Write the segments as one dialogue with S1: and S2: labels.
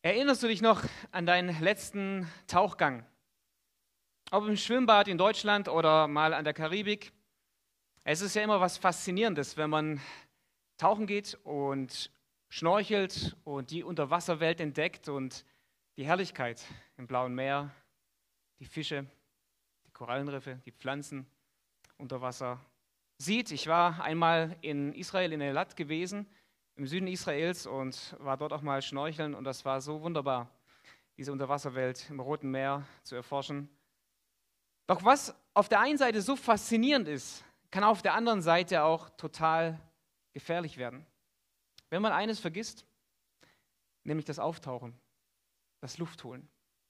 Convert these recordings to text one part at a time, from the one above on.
S1: Erinnerst du dich noch an deinen letzten Tauchgang? Ob im Schwimmbad in Deutschland oder mal an der Karibik. Es ist ja immer was Faszinierendes, wenn man tauchen geht und schnorchelt und die Unterwasserwelt entdeckt und die Herrlichkeit im blauen Meer, die Fische, die Korallenriffe, die Pflanzen unter Wasser sieht. Ich war einmal in Israel, in Eilat gewesen, im Süden Israels, und war dort auch mal schnorcheln, und das war so wunderbar, diese Unterwasserwelt im Roten Meer zu erforschen. Doch was auf der einen Seite so faszinierend ist, kann auf der anderen Seite auch total gefährlich werden. Wenn man eines vergisst, nämlich das Auftauchen, das Luftholen.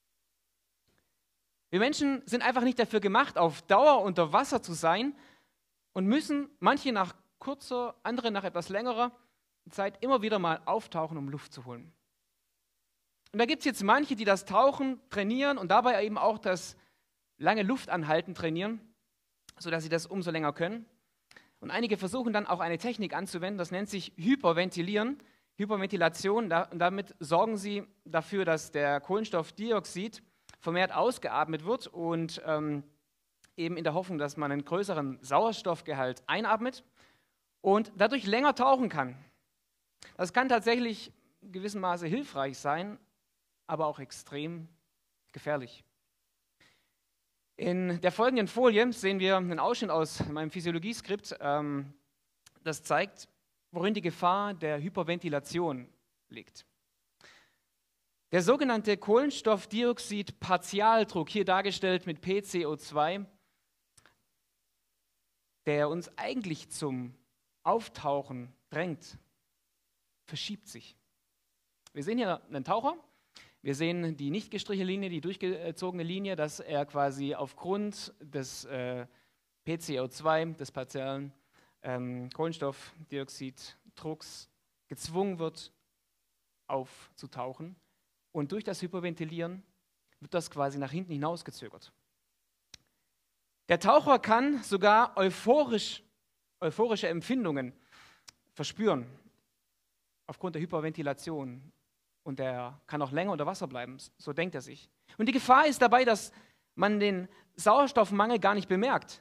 S1: Wir Menschen sind einfach nicht dafür gemacht, auf Dauer unter Wasser zu sein, und müssen, manche nach kurzer, andere nach etwas längerer Zeit, immer wieder mal auftauchen, um Luft zu holen. Und da gibt es jetzt manche, die das Tauchen trainieren und dabei eben auch das lange Luftanhalten trainieren, sodass sie das umso länger können. Und einige versuchen dann auch eine Technik anzuwenden, das nennt sich Hyperventilieren, Hyperventilation. Und damit sorgen sie dafür, dass der Kohlenstoffdioxid vermehrt ausgeatmet wird und eben in der Hoffnung, dass man einen größeren Sauerstoffgehalt einatmet und dadurch länger tauchen kann. Das kann tatsächlich in gewissem Maße hilfreich sein, aber auch extrem gefährlich. In der folgenden Folie sehen wir einen Ausschnitt aus meinem Physiologieskript, das zeigt, worin die Gefahr der Hyperventilation liegt. Der sogenannte Kohlenstoffdioxid-Partialdruck, hier dargestellt mit PCO2, der uns eigentlich zum Auftauchen drängt, verschiebt sich. Wir sehen hier einen Taucher, wir sehen die nicht gestrichelte Linie, die durchgezogene Linie, dass er quasi aufgrund des PCO2, des partiellen Kohlenstoffdioxiddrucks, gezwungen wird, aufzutauchen. Und durch das Hyperventilieren wird das quasi nach hinten hinausgezögert. Der Taucher kann sogar euphorische Empfindungen verspüren aufgrund der Hyperventilation. Und er kann auch länger unter Wasser bleiben, so denkt er sich. Und die Gefahr ist dabei, dass man den Sauerstoffmangel gar nicht bemerkt.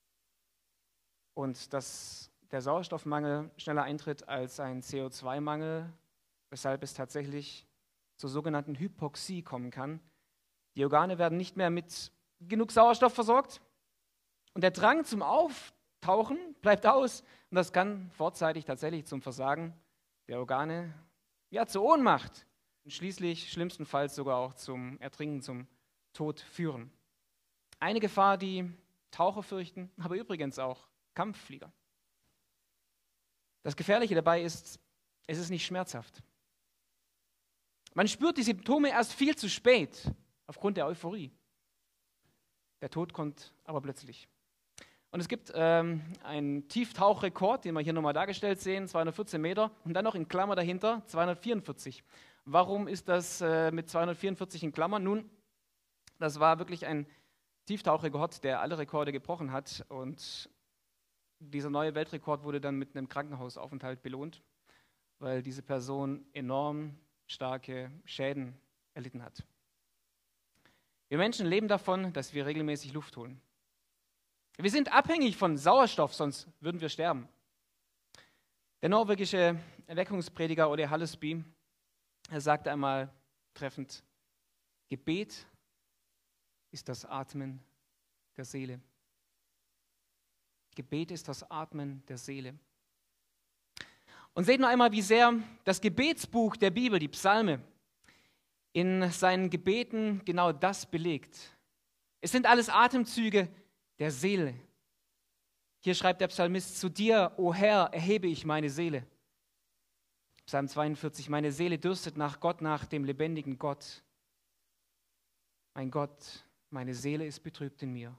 S1: Und dass der Sauerstoffmangel schneller eintritt als ein CO2-Mangel, weshalb es tatsächlich zur sogenannten Hypoxie kommen kann. Die Organe werden nicht mehr mit genug Sauerstoff versorgt und der Drang zum Auftauchen bleibt aus. Und das kann vorzeitig tatsächlich zum Versagen der Organe, ja, zur Ohnmacht und schließlich schlimmstenfalls sogar auch zum Ertrinken, zum Tod führen. Eine Gefahr, die Taucher fürchten, aber übrigens auch Kampfflieger. Das Gefährliche dabei ist, es ist nicht schmerzhaft. Man spürt die Symptome erst viel zu spät, aufgrund der Euphorie. Der Tod kommt aber plötzlich. Und es gibt einen Tieftauchrekord, den wir hier nochmal dargestellt sehen, 214 Meter, und dann noch in Klammer dahinter 244. Warum ist das mit 244 in Klammern? Nun, das war wirklich ein Tieftauchrekord, der alle Rekorde gebrochen hat, und dieser neue Weltrekord wurde dann mit einem Krankenhausaufenthalt belohnt, weil diese Person enorm starke Schäden erlitten hat. Wir Menschen leben davon, dass wir regelmäßig Luft holen. Wir sind abhängig von Sauerstoff, sonst würden wir sterben. Der norwegische Erweckungsprediger Ole Hallesby, er sagte einmal treffend: Gebet ist das Atmen der Seele. Gebet ist das Atmen der Seele. Und seht nur einmal, wie sehr das Gebetsbuch der Bibel, die Psalme, in seinen Gebeten genau das belegt. Es sind alles Atemzüge der Seele. Hier schreibt der Psalmist: Zu dir, o Herr, erhebe ich meine Seele. Psalm 42: Meine Seele dürstet nach Gott, nach dem lebendigen Gott. Mein Gott, meine Seele ist betrübt in mir.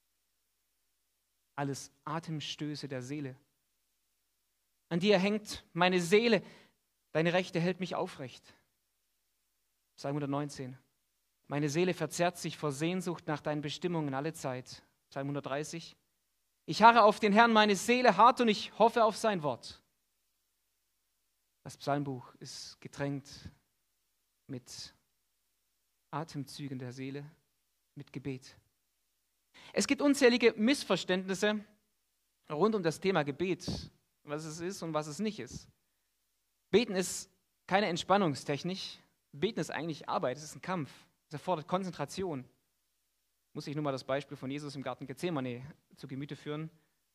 S1: Alles Atemstöße der Seele. An dir hängt meine Seele, deine Rechte hält mich aufrecht. Psalm 119. Meine Seele verzerrt sich vor Sehnsucht nach deinen Bestimmungen alle Zeit. Psalm 130. Ich harre auf den Herrn, meine Seele harrt, und ich hoffe auf sein Wort. Das Psalmbuch ist getränkt mit Atemzügen der Seele, mit Gebet. Es gibt unzählige Missverständnisse rund um das Thema Gebet, was es ist und was es nicht ist. Beten ist keine Entspannungstechnik. Beten ist eigentlich Arbeit, es ist ein Kampf. Es erfordert Konzentration. Muss ich nur mal das Beispiel von Jesus im Garten Gethsemane zu Gemüte führen.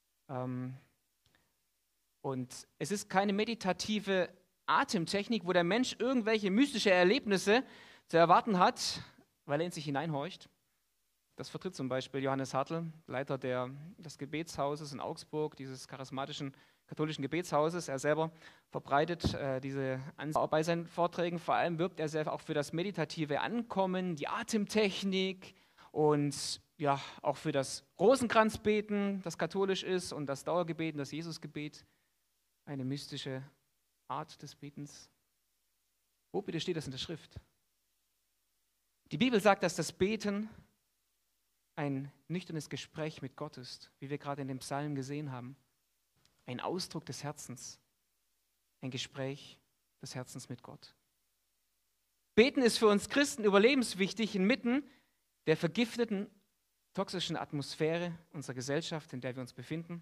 S1: Und es ist keine meditative Atemtechnik, wo der Mensch irgendwelche mystische Erlebnisse zu erwarten hat, weil er in sich hineinhorcht. Das vertritt zum Beispiel Johannes Hartl, Leiter des Gebetshauses in Augsburg, dieses charismatischen katholischen Gebetshauses. Er selber verbreitet diese Ansicht bei seinen Vorträgen. Vor allem wirbt er selber auch für das meditative Ankommen, die Atemtechnik und ja, auch für das Rosenkranzbeten, das katholisch ist, und das Dauergebeten, das Jesusgebet, eine mystische Art des Betens. Wo bitte steht das in der Schrift? Die Bibel sagt, dass das Beten ein nüchternes Gespräch mit Gott ist, wie wir gerade in dem Psalm gesehen haben. Ein Ausdruck des Herzens, ein Gespräch des Herzens mit Gott. Beten ist für uns Christen überlebenswichtig inmitten der vergifteten, toxischen Atmosphäre unserer Gesellschaft, in der wir uns befinden.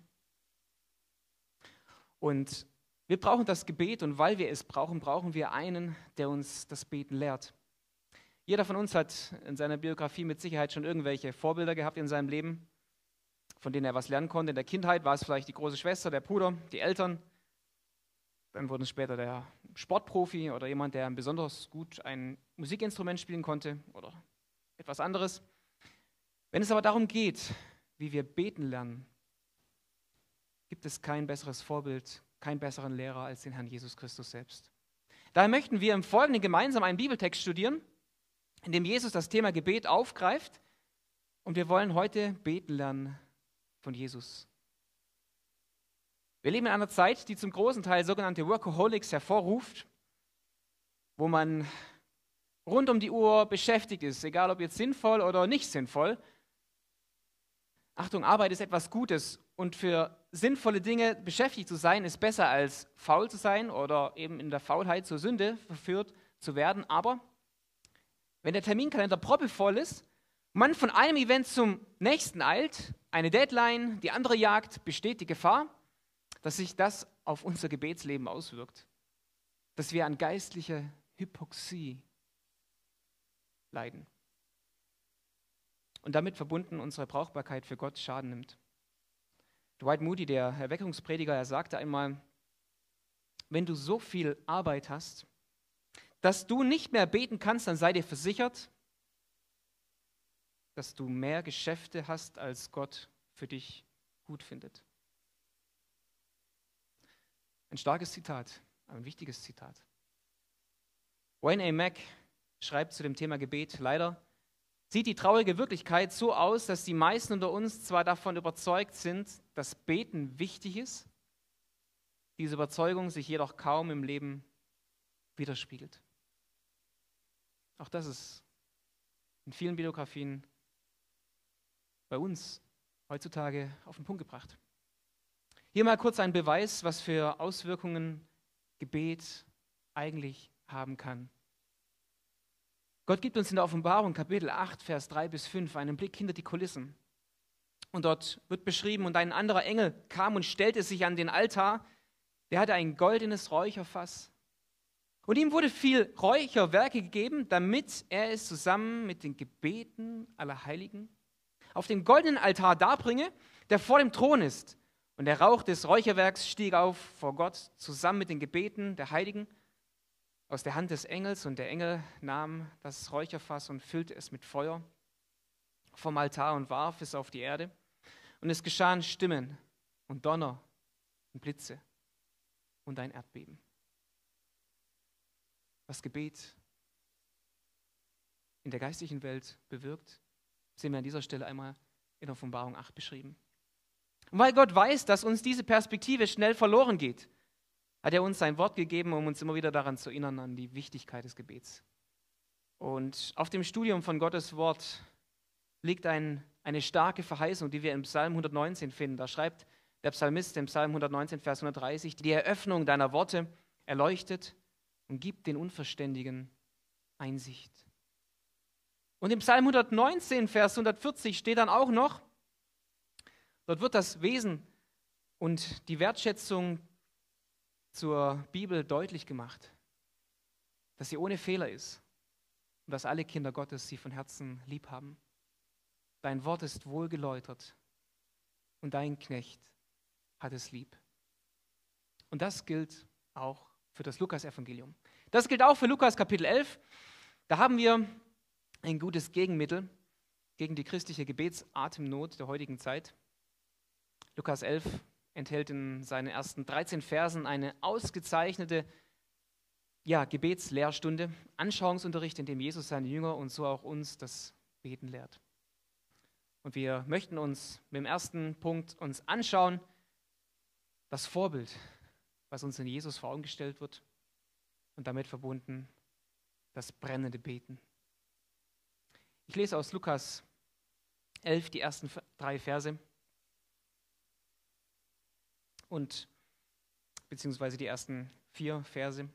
S1: Und wir brauchen das Gebet, und weil wir es brauchen, brauchen wir einen, der uns das Beten lehrt. Jeder von uns hat in seiner Biografie mit Sicherheit schon irgendwelche Vorbilder gehabt in seinem Leben, von denen er was lernen konnte. In der Kindheit war es vielleicht die große Schwester, der Bruder, die Eltern. Dann wurde es später der Sportprofi oder jemand, der besonders gut ein Musikinstrument spielen konnte oder etwas anderes. Wenn es aber darum geht, wie wir beten lernen, gibt es kein besseres Vorbild, keinen besseren Lehrer als den Herrn Jesus Christus selbst. Daher möchten wir im Folgenden gemeinsam einen Bibeltext studieren, in dem Jesus das Thema Gebet aufgreift, und wir wollen heute beten lernen von Jesus. Wir leben in einer Zeit, die zum großen Teil sogenannte Workaholics hervorruft, wo man rund um die Uhr beschäftigt ist, egal ob jetzt sinnvoll oder nicht sinnvoll. Achtung, Arbeit ist etwas Gutes, und für sinnvolle Dinge beschäftigt zu sein, ist besser als faul zu sein oder eben in der Faulheit zur Sünde verführt zu werden. Aber wenn der Terminkalender proppevoll ist, man von einem Event zum nächsten eilt, eine Deadline, die andere jagt, besteht die Gefahr, dass sich das auf unser Gebetsleben auswirkt, dass wir an geistlicher Hypoxie leiden und damit verbunden unsere Brauchbarkeit für Gott Schaden nimmt. Dwight Moody, der Erweckungsprediger, er sagte einmal: Wenn du so viel Arbeit hast, dass du nicht mehr beten kannst, dann sei dir versichert, dass du mehr Geschäfte hast, als Gott für dich gut findet. Ein starkes Zitat, ein wichtiges Zitat. Wayne A. Mack schreibt zu dem Thema Gebet: Leider sieht die traurige Wirklichkeit so aus, dass die meisten unter uns zwar davon überzeugt sind, dass Beten wichtig ist, diese Überzeugung sich jedoch kaum im Leben widerspiegelt. Auch das ist in vielen Biografien bei uns heutzutage auf den Punkt gebracht. Hier mal kurz ein Beweis, was für Auswirkungen Gebet eigentlich haben kann. Gott gibt uns in der Offenbarung, Kapitel 8, Vers 3 bis 5, einen Blick hinter die Kulissen. Und dort wird beschrieben: Und ein anderer Engel kam und stellte sich an den Altar. Der hatte ein goldenes Räucherfass. Und ihm wurde viel Räucherwerke gegeben, damit er es zusammen mit den Gebeten aller Heiligen auf dem goldenen Altar darbringe, der vor dem Thron ist. Und der Rauch des Räucherwerks stieg auf vor Gott zusammen mit den Gebeten der Heiligen aus der Hand des Engels. Und der Engel nahm das Räucherfass und füllte es mit Feuer vom Altar und warf es auf die Erde. Und es geschahen Stimmen und Donner und Blitze und ein Erdbeben. Was Gebet in der geistlichen Welt bewirkt, sehen wir an dieser Stelle einmal in Offenbarung 8 beschrieben. Und weil Gott weiß, dass uns diese Perspektive schnell verloren geht, hat er uns sein Wort gegeben, um uns immer wieder daran zu erinnern, an die Wichtigkeit des Gebets. Und auf dem Studium von Gottes Wort liegt eine starke Verheißung, die wir im Psalm 119 finden. Da schreibt der Psalmist im Psalm 119, Vers 130, die Eröffnung deiner Worte erleuchtet und gibt den Unverständigen Einsicht. Und im Psalm 119, Vers 140 steht dann auch noch, dort wird das Wesen und die Wertschätzung zur Bibel deutlich gemacht, dass sie ohne Fehler ist und dass alle Kinder Gottes sie von Herzen lieb haben. Dein Wort ist wohlgeläutert und dein Knecht hat es lieb. Und das gilt auch für das Lukas-Evangelium. Das gilt auch für Lukas Kapitel 11. Da haben wir ein gutes Gegenmittel gegen die christliche Gebetsatemnot der heutigen Zeit. Lukas 11 enthält in seinen ersten 13 Versen eine ausgezeichnete Gebetslehrstunde, Anschauungsunterricht, in dem Jesus seine Jünger und so auch uns das Beten lehrt. Und wir möchten uns mit dem ersten Punkt uns anschauen, das Vorbild, was uns in Jesus vor Augen gestellt wird und damit verbunden das brennende Beten. Ich lese aus Lukas 11 die ersten 3 Verse und beziehungsweise die ersten 4 Verse.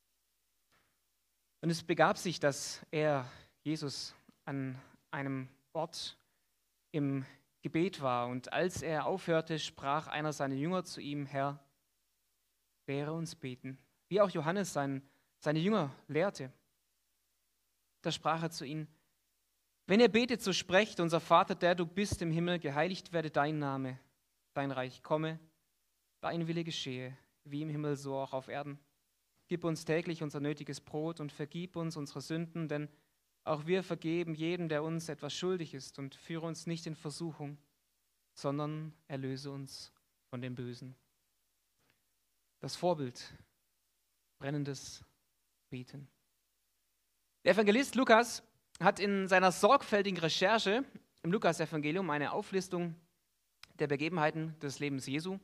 S1: Und es begab sich, dass Jesus, an einem Ort im Gebet war. Und als er aufhörte, sprach einer seiner Jünger zu ihm: Herr, lehre uns beten, wie auch Johannes seine Jünger lehrte. Da sprach er zu ihnen: Wenn ihr betet, so sprecht: Unser Vater, der du bist im Himmel, geheiligt werde dein Name, dein Reich komme, dein Wille geschehe, wie im Himmel, so auch auf Erden. Gib uns täglich unser nötiges Brot und vergib uns unsere Sünden, denn auch wir vergeben jedem, der uns etwas schuldig ist, und führe uns nicht in Versuchung, sondern erlöse uns von dem Bösen. Das Vorbild, brennendes Beten. Der Evangelist Lukas hat in seiner sorgfältigen Recherche im Lukas-Evangelium eine Auflistung der Begebenheiten des Lebens Jesu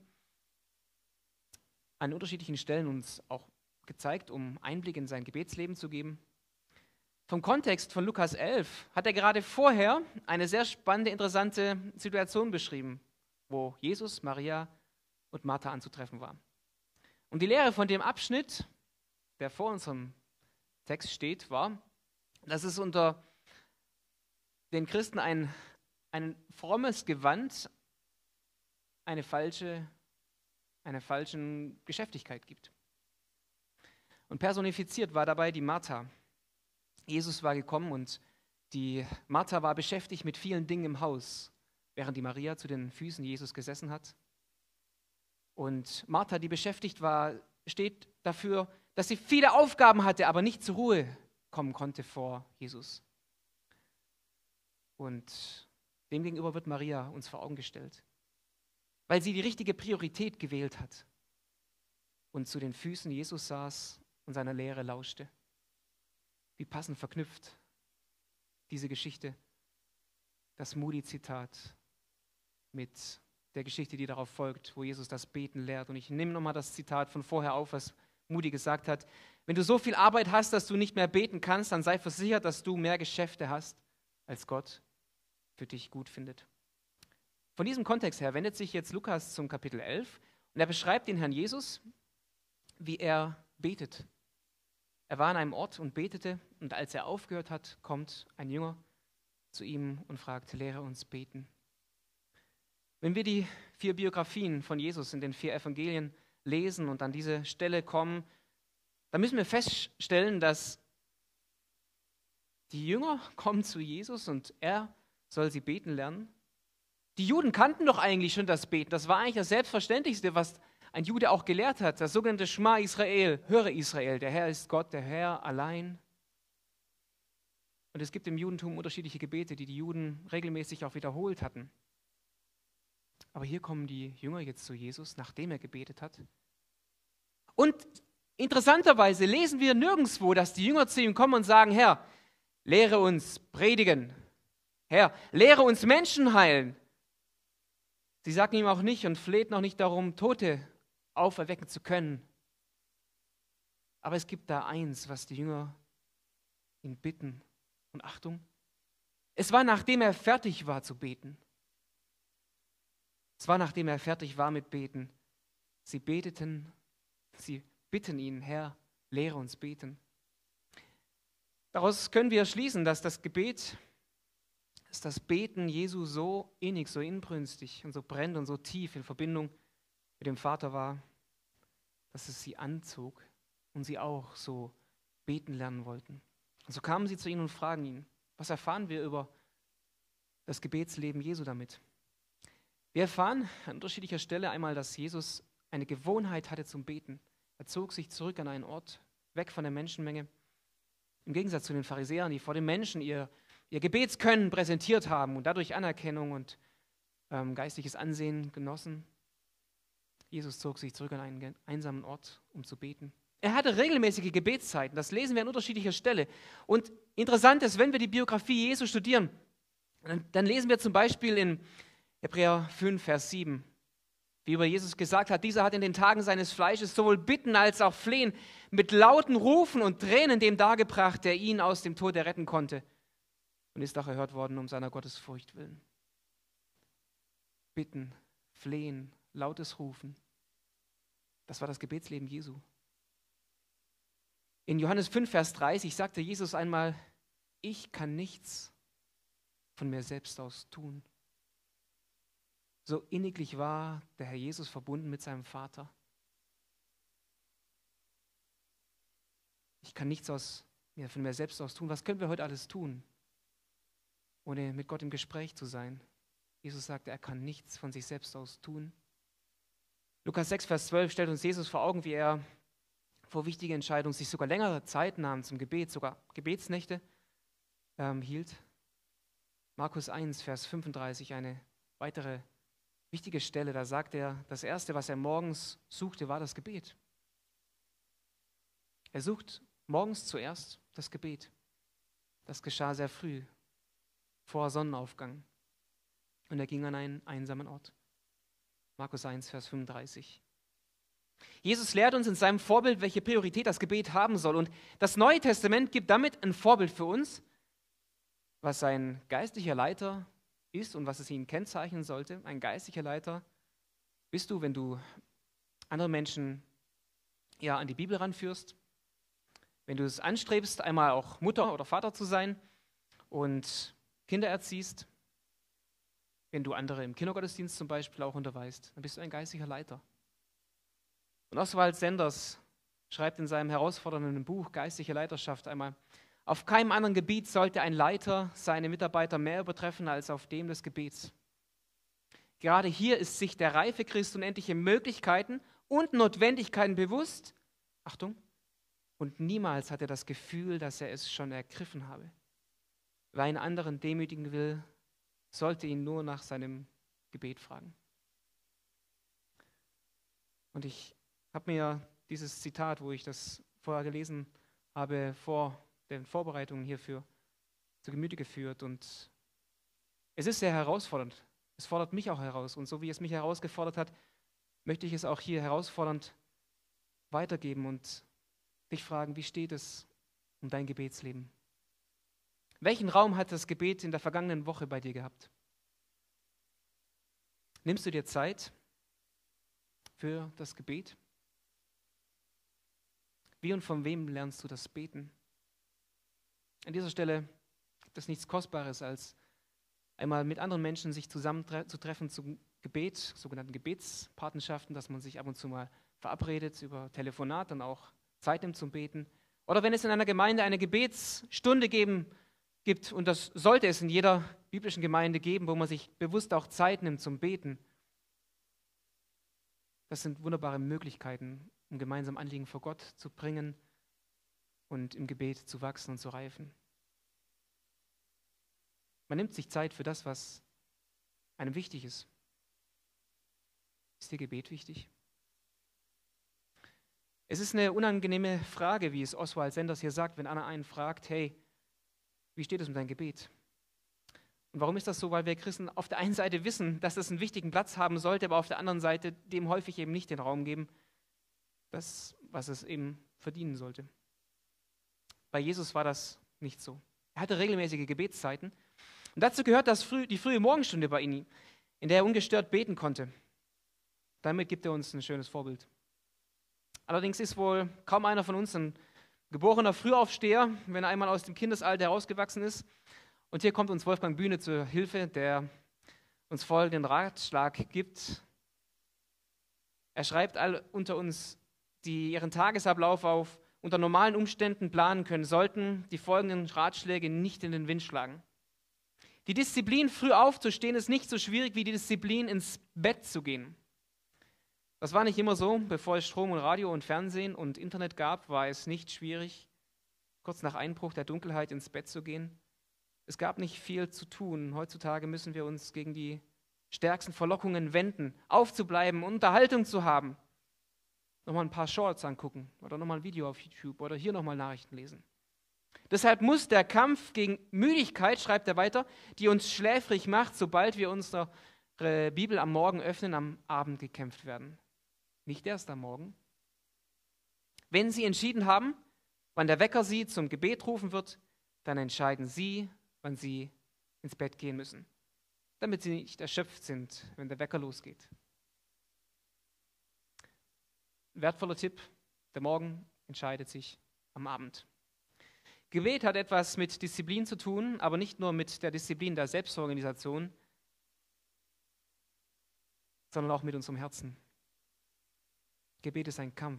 S1: an unterschiedlichen Stellen uns auch gezeigt, um Einblick in sein Gebetsleben zu geben. Vom Kontext von Lukas 11 hat er gerade vorher eine sehr spannende, interessante Situation beschrieben, wo Jesus, Maria und Martha anzutreffen war. Und die Lehre von dem Abschnitt, der vor unserem Text steht, war, dass es unter den Christen ein frommes Gewand, eine falsche Geschäftigkeit gibt. Und personifiziert war dabei die Martha. Jesus war gekommen und die Martha war beschäftigt mit vielen Dingen im Haus, während die Maria zu den Füßen Jesus gesessen hat. Und Martha, die beschäftigt war, steht dafür, dass sie viele Aufgaben hatte, aber nicht zur Ruhe kommen konnte vor Jesus. Und demgegenüber wird Maria uns vor Augen gestellt, weil sie die richtige Priorität gewählt hat und zu den Füßen Jesus saß und seiner Lehre lauschte. Wie passend verknüpft diese Geschichte, das Moody-Zitat mit der Geschichte, die darauf folgt, wo Jesus das Beten lehrt. Und ich nehme nochmal das Zitat von vorher auf, was Moody gesagt hat: Wenn du so viel Arbeit hast, dass du nicht mehr beten kannst, dann sei versichert, dass du mehr Geschäfte hast, als Gott für dich gut findet. Von diesem Kontext her wendet sich jetzt Lukas zum Kapitel 11 und er beschreibt den Herrn Jesus, wie er betet. Er war an einem Ort und betete, und als er aufgehört hat, kommt ein Jünger zu ihm und fragt: Lehre uns beten. Wenn wir die 4 Biografien von Jesus in den 4 Evangelien lesen und an diese Stelle kommen, dann müssen wir feststellen, dass die Jünger kommen zu Jesus und er soll sie beten lernen. Die Juden kannten doch eigentlich schon das Beten. Das war eigentlich das Selbstverständlichste, was ein Jude auch gelehrt hat. Das sogenannte Schma Israel, höre Israel, der Herr ist Gott, der Herr allein. Und es gibt im Judentum unterschiedliche Gebete, die Juden regelmäßig auch wiederholt hatten. Aber hier kommen die Jünger jetzt zu Jesus, nachdem er gebetet hat. Und interessanterweise lesen wir nirgendwo, dass die Jünger zu ihm kommen und sagen: Herr, lehre uns predigen. Herr, lehre uns Menschen heilen. Sie sagten ihm auch nicht und flehten auch nicht darum, Tote auferwecken zu können. Aber es gibt da eins, was die Jünger ihn bitten. Und Achtung, es war, nachdem er fertig war zu beten. Es war, nachdem er fertig war mit Beten. Sie bitten ihn: Herr, lehre uns beten. Daraus können wir schließen, dass das Beten Jesu so innig, so inbrünstig und so brennend und so tief in Verbindung mit dem Vater war, dass es sie anzog und sie auch so beten lernen wollten. Und so kamen sie zu ihm und fragen ihn, was erfahren wir über das Gebetsleben Jesu damit? Wir erfahren an unterschiedlicher Stelle einmal, dass Jesus eine Gewohnheit hatte zum Beten. Er zog sich zurück an einen Ort, weg von der Menschenmenge. Im Gegensatz zu den Pharisäern, die vor den Menschen ihr Gebetskönnen präsentiert haben und dadurch Anerkennung und geistliches Ansehen genossen. Jesus zog sich zurück an einen einsamen Ort, um zu beten. Er hatte regelmäßige Gebetszeiten, das lesen wir an unterschiedlicher Stelle. Und interessant ist, wenn wir die Biografie Jesu studieren, dann lesen wir zum Beispiel in Hebräer 5, Vers 7, wie über Jesus gesagt hat, dieser hat in den Tagen seines Fleisches sowohl Bitten als auch Flehen mit lauten Rufen und Tränen dem dargebracht, der ihn aus dem Tod erretten konnte, und ist auch erhört worden um seiner Gottesfurcht willen. Bitten, Flehen, lautes Rufen, das war das Gebetsleben Jesu. In Johannes 5, Vers 30 sagte Jesus einmal, ich kann nichts von mir selbst aus tun. So inniglich war der Herr Jesus verbunden mit seinem Vater. Ich kann nichts von mir selbst aus tun. Was können wir heute alles tun, ohne mit Gott im Gespräch zu sein? Jesus sagte, er kann nichts von sich selbst aus tun. Lukas 6, Vers 12 stellt uns Jesus vor Augen, wie er vor wichtige Entscheidungen sich sogar längere Zeit nahm zum Gebet, sogar Gebetsnächte hielt. Markus 1, Vers 35, eine weitere wichtige Stelle, da sagt er, das Erste, was er morgens suchte, war das Gebet. Er sucht morgens zuerst das Gebet. Das geschah sehr früh, vor Sonnenaufgang. Und er ging an einen einsamen Ort. Markus 1, Vers 35. Jesus lehrt uns in seinem Vorbild, welche Priorität das Gebet haben soll. Und das Neue Testament gibt damit ein Vorbild für uns, was ein geistlicher Leiter ist und was es ihn kennzeichnen sollte. Ein geistlicher Leiter bist du, wenn du andere Menschen an die Bibel ranführst, wenn du es anstrebst, einmal auch Mutter oder Vater zu sein und Kinder erziehst, wenn du andere im Kindergottesdienst zum Beispiel auch unterweist, dann bist du ein geistlicher Leiter. Und Oswald Sanders schreibt in seinem herausfordernden Buch Geistliche Leiterschaft einmal, auf keinem anderen Gebiet sollte ein Leiter seine Mitarbeiter mehr übertreffen als auf dem des Gebets. Gerade hier ist sich der reife Christ unendliche Möglichkeiten und Notwendigkeiten bewusst. Achtung, und niemals hat er das Gefühl, dass er es schon ergriffen habe. Wer einen anderen demütigen will, sollte ihn nur nach seinem Gebet fragen. Und ich habe mir dieses Zitat, wo ich das vorher gelesen habe, vor den Vorbereitungen hierfür zu Gemüte geführt. Und es ist sehr herausfordernd. Es fordert mich auch heraus. Und so wie es mich herausgefordert hat, möchte ich es auch hier herausfordernd weitergeben und dich fragen, wie steht es um dein Gebetsleben? Welchen Raum hat das Gebet in der vergangenen Woche bei dir gehabt? Nimmst du dir Zeit für das Gebet? Wie und von wem lernst du das Beten? An dieser Stelle gibt es nichts Kostbares, als einmal mit anderen Menschen sich zusammenzutreffen zum Gebet, sogenannten Gebetspatenschaften, dass man sich ab und zu mal verabredet über Telefonat, dann auch Zeit nimmt zum Beten. Oder wenn es in einer Gemeinde eine Gebetsstunde gibt, und das sollte es in jeder biblischen Gemeinde geben, wo man sich bewusst auch Zeit nimmt zum Beten. Das sind wunderbare Möglichkeiten, um gemeinsam Anliegen vor Gott zu bringen und im Gebet zu wachsen und zu reifen. Man nimmt sich Zeit für das, was einem wichtig ist. Ist dir Gebet wichtig? Es ist eine unangenehme Frage, wie es Oswald Sanders hier sagt, wenn einer einen fragt, hey, wie steht es um dein Gebet? Und warum ist das so? Weil wir Christen auf der einen Seite wissen, dass es einen wichtigen Platz haben sollte, aber auf der anderen Seite dem häufig eben nicht den Raum geben, das, was es eben verdienen sollte. Bei Jesus war das nicht so. Er hatte regelmäßige Gebetszeiten. Und dazu gehört die frühe Morgenstunde bei ihm, in der er ungestört beten konnte. Damit gibt er uns ein schönes Vorbild. Allerdings ist wohl kaum einer von uns ein Geborener Frühaufsteher, wenn er einmal aus dem Kindesalter herausgewachsen ist. Und hier kommt uns Wolfgang Bühne zur Hilfe, der uns folgenden Ratschlag gibt. Er schreibt all unter uns, die ihren Tagesablauf unter normalen Umständen planen können, sollten die folgenden Ratschläge nicht in den Wind schlagen. Die Disziplin, früh aufzustehen, ist nicht so schwierig wie die Disziplin, ins Bett zu gehen. Das war nicht immer so. Bevor es Strom und Radio und Fernsehen und Internet gab, war es nicht schwierig, kurz nach Einbruch der Dunkelheit ins Bett zu gehen. Es gab nicht viel zu tun. Heutzutage müssen wir uns gegen die stärksten Verlockungen wenden, aufzubleiben, Unterhaltung zu haben. Nochmal ein paar Shorts angucken oder nochmal ein Video auf YouTube oder hier nochmal Nachrichten lesen. Deshalb muss der Kampf gegen Müdigkeit, schreibt er weiter, die uns schläfrig macht, sobald wir unsere Bibel am Morgen öffnen, am Abend gekämpft werden. Nicht erst am Morgen. Wenn Sie entschieden haben, wann der Wecker Sie zum Gebet rufen wird, dann entscheiden Sie, wann Sie ins Bett gehen müssen, damit Sie nicht erschöpft sind, wenn der Wecker losgeht. Ein wertvoller Tipp, der Morgen entscheidet sich am Abend. Gebet hat etwas mit Disziplin zu tun, aber nicht nur mit der Disziplin der Selbstorganisation, sondern auch mit unserem Herzen. Gebet ist ein Kampf.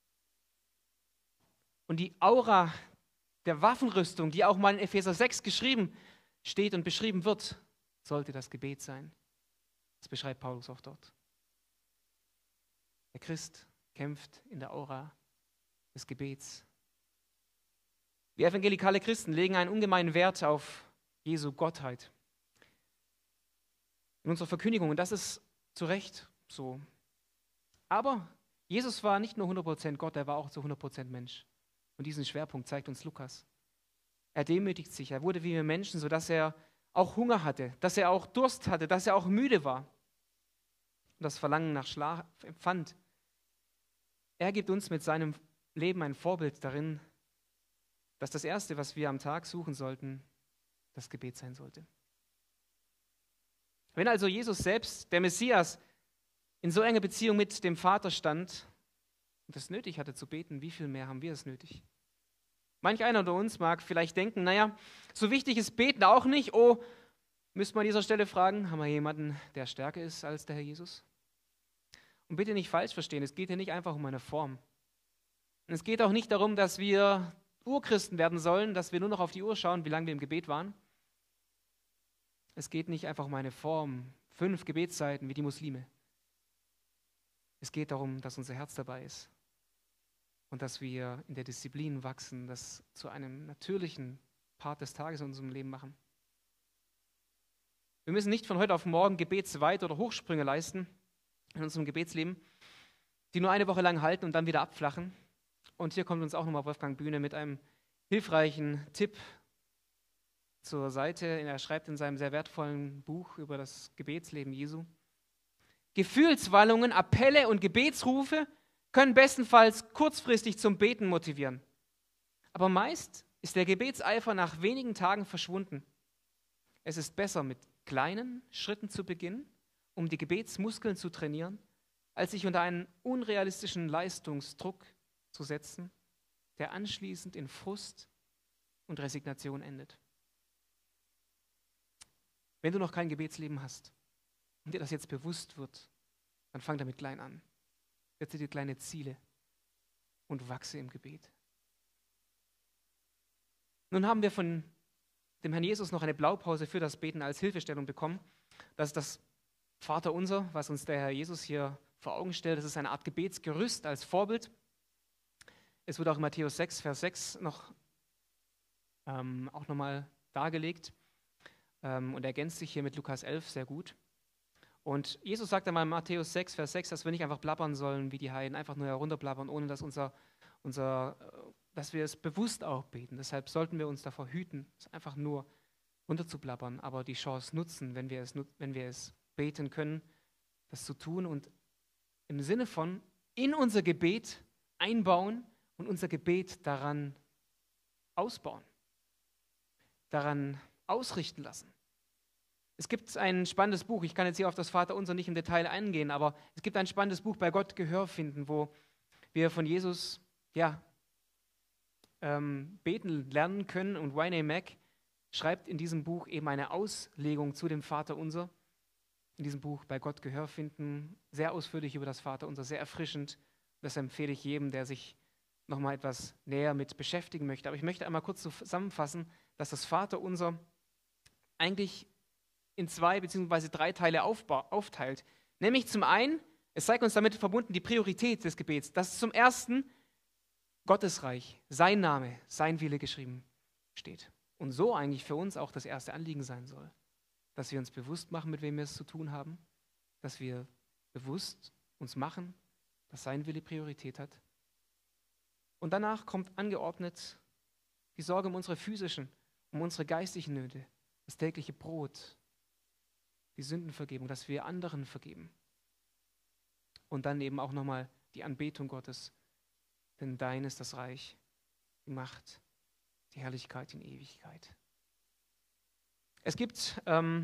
S1: Und die Aura der Waffenrüstung, die auch mal in Epheser 6 geschrieben steht und beschrieben wird, sollte das Gebet sein. Das beschreibt Paulus auch dort. Der Christ kämpft in der Aura des Gebets. Wir evangelikale Christen legen einen ungemeinen Wert auf Jesu Gottheit in unserer Verkündigung, und das ist zu Recht so. Aber Jesus war nicht nur 100% Gott, er war auch zu 100% Mensch. Und diesen Schwerpunkt zeigt uns Lukas. Er demütigt sich, er wurde wie wir Menschen, sodass er auch Hunger hatte, dass er auch Durst hatte, dass er auch müde war und das Verlangen nach Schlaf empfand. Er gibt uns mit seinem Leben ein Vorbild darin, dass das Erste, was wir am Tag suchen sollten, das Gebet sein sollte. Wenn also Jesus selbst, der Messias, in so enger Beziehung mit dem Vater stand und es nötig hatte zu beten, wie viel mehr haben wir es nötig? Manch einer unter uns mag vielleicht denken, naja, so wichtig ist Beten auch nicht. Oh, müsste man an dieser Stelle fragen, haben wir jemanden, der stärker ist als der Herr Jesus? Und bitte nicht falsch verstehen, es geht hier nicht einfach um eine Form. Und es geht auch nicht darum, dass wir Urchristen werden sollen, dass wir nur noch auf die Uhr schauen, wie lange wir im Gebet waren. Es geht nicht einfach um eine Form, 5 Gebetszeiten wie die Muslime. Es geht darum, dass unser Herz dabei ist und dass wir in der Disziplin wachsen, das zu einem natürlichen Part des Tages in unserem Leben machen. Wir müssen nicht von heute auf morgen Gebetsweit- oder Hochsprünge leisten in unserem Gebetsleben, die nur eine Woche lang halten und dann wieder abflachen. Und hier kommt uns auch nochmal Wolfgang Bühne mit einem hilfreichen Tipp zur Seite. Er schreibt in seinem sehr wertvollen Buch über das Gebetsleben Jesu: Gefühlswallungen, Appelle und Gebetsrufe können bestenfalls kurzfristig zum Beten motivieren. Aber meist ist der Gebetseifer nach wenigen Tagen verschwunden. Es ist besser, mit kleinen Schritten zu beginnen, um die Gebetsmuskeln zu trainieren, als sich unter einen unrealistischen Leistungsdruck zu setzen, der anschließend in Frust und Resignation endet. Wenn du noch kein Gebetsleben hast und dir das jetzt bewusst wird, dann fang damit klein an. Setze dir kleine Ziele und wachse im Gebet. Nun haben wir von dem Herrn Jesus noch eine Blaupause für das Beten als Hilfestellung bekommen. Das ist das Vaterunser, was uns der Herr Jesus hier vor Augen stellt. Das ist eine Art Gebetsgerüst als Vorbild. Es wird auch in Matthäus 6, Vers 6 auch nochmal dargelegt und ergänzt sich hier mit Lukas 11 sehr gut. Und Jesus sagt einmal in Matthäus 6, Vers 6, dass wir nicht einfach plappern sollen wie die Heiden, einfach nur herunterplappern, ohne dass dass wir es bewusst auch beten. Deshalb sollten wir uns davor hüten, es einfach nur runterzuplappern, aber die Chance nutzen, wenn wir es beten können, das zu tun und im Sinne von in unser Gebet einbauen und unser Gebet daran ausbauen, daran ausrichten lassen. Es gibt ein spannendes Buch, ich kann jetzt hier auf das Vaterunser nicht im Detail eingehen, aber es gibt ein spannendes Buch, Bei Gott Gehör finden, wo wir von Jesus beten lernen können. Und Wayne Mack schreibt in diesem Buch eben eine Auslegung zu dem Vaterunser. In diesem Buch bei Gott Gehör finden, sehr ausführlich über das Vaterunser, sehr erfrischend. Das empfehle ich jedem, der sich nochmal etwas näher mit beschäftigen möchte. Aber ich möchte einmal kurz zusammenfassen, dass das Vaterunser eigentlich in 2 bzw. 3 Teile aufteilt. Nämlich zum einen, es zeigt uns damit verbunden die Priorität des Gebets. Das ist zum ersten Gottesreich, sein Name, sein Wille geschrieben steht. Und so eigentlich für uns auch das erste Anliegen sein soll. Dass wir uns bewusst machen, mit wem wir es zu tun haben. Dass wir bewusst uns machen, dass sein Wille Priorität hat. Und danach kommt angeordnet die Sorge um unsere physischen, um unsere geistlichen Nöte, das tägliche Brot, die Sündenvergebung, dass wir anderen vergeben. Und dann eben auch nochmal die Anbetung Gottes, denn dein ist das Reich, die Macht, die Herrlichkeit in Ewigkeit. Es gibt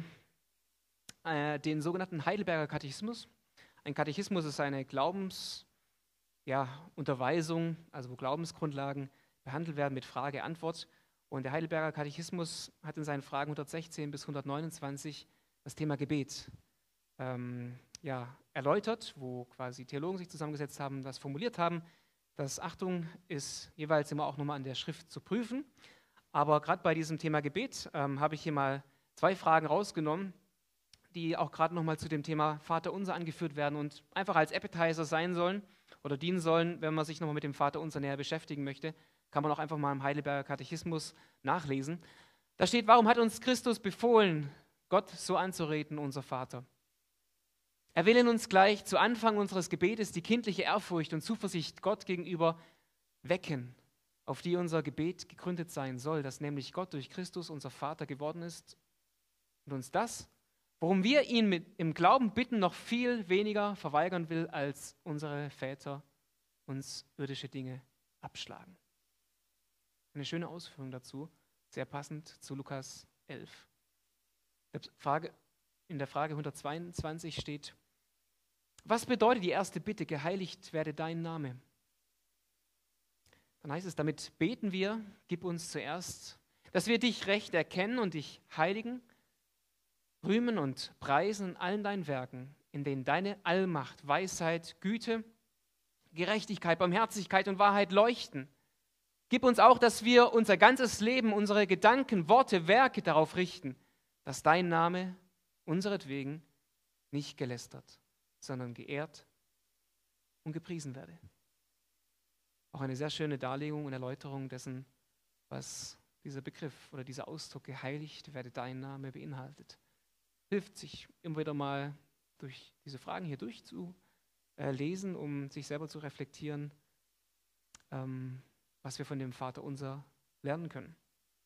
S1: den sogenannten Heidelberger Katechismus. Ein Katechismus ist eine Unterweisung, also wo Glaubensgrundlagen behandelt werden mit Frage-Antwort. Und der Heidelberger Katechismus hat in seinen Fragen 116 bis 129 das Thema Gebet erläutert, wo quasi Theologen sich zusammengesetzt haben, das formuliert haben. Das, Achtung, ist jeweils immer auch nochmal an der Schrift zu prüfen. Aber gerade bei diesem Thema Gebet habe ich hier mal 2 Fragen rausgenommen, die auch gerade nochmal zu dem Thema Vaterunser angeführt werden und einfach als Appetizer sein sollen oder dienen sollen, wenn man sich nochmal mit dem Vaterunser näher beschäftigen möchte, kann man auch einfach mal im Heidelberger Katechismus nachlesen. Da steht, warum hat uns Christus befohlen, Gott so anzureden, unser Vater? Er will in uns gleich zu Anfang unseres Gebetes die kindliche Ehrfurcht und Zuversicht Gott gegenüber wecken, auf die unser Gebet gegründet sein soll, dass nämlich Gott durch Christus unser Vater geworden ist und uns das, worum wir ihn im Glauben bitten, noch viel weniger verweigern will, als unsere Väter uns irdische Dinge abschlagen. Eine schöne Ausführung dazu, sehr passend zu Lukas 11. In der Frage 122 steht, was bedeutet die erste Bitte, geheiligt werde dein Name? Dann heißt es, damit beten wir, gib uns zuerst, dass wir dich recht erkennen und dich heiligen, rühmen und preisen in allen deinen Werken, in denen deine Allmacht, Weisheit, Güte, Gerechtigkeit, Barmherzigkeit und Wahrheit leuchten. Gib uns auch, dass wir unser ganzes Leben, unsere Gedanken, Worte, Werke darauf richten, dass dein Name unseretwegen nicht gelästert, sondern geehrt und gepriesen werde. Auch eine sehr schöne Darlegung und Erläuterung dessen, was dieser Begriff oder dieser Ausdruck geheiligt werde dein Name beinhaltet. Hilft sich immer wieder mal durch diese Fragen hier durchzulesen, um sich selber zu reflektieren, was wir von dem Vaterunser lernen können.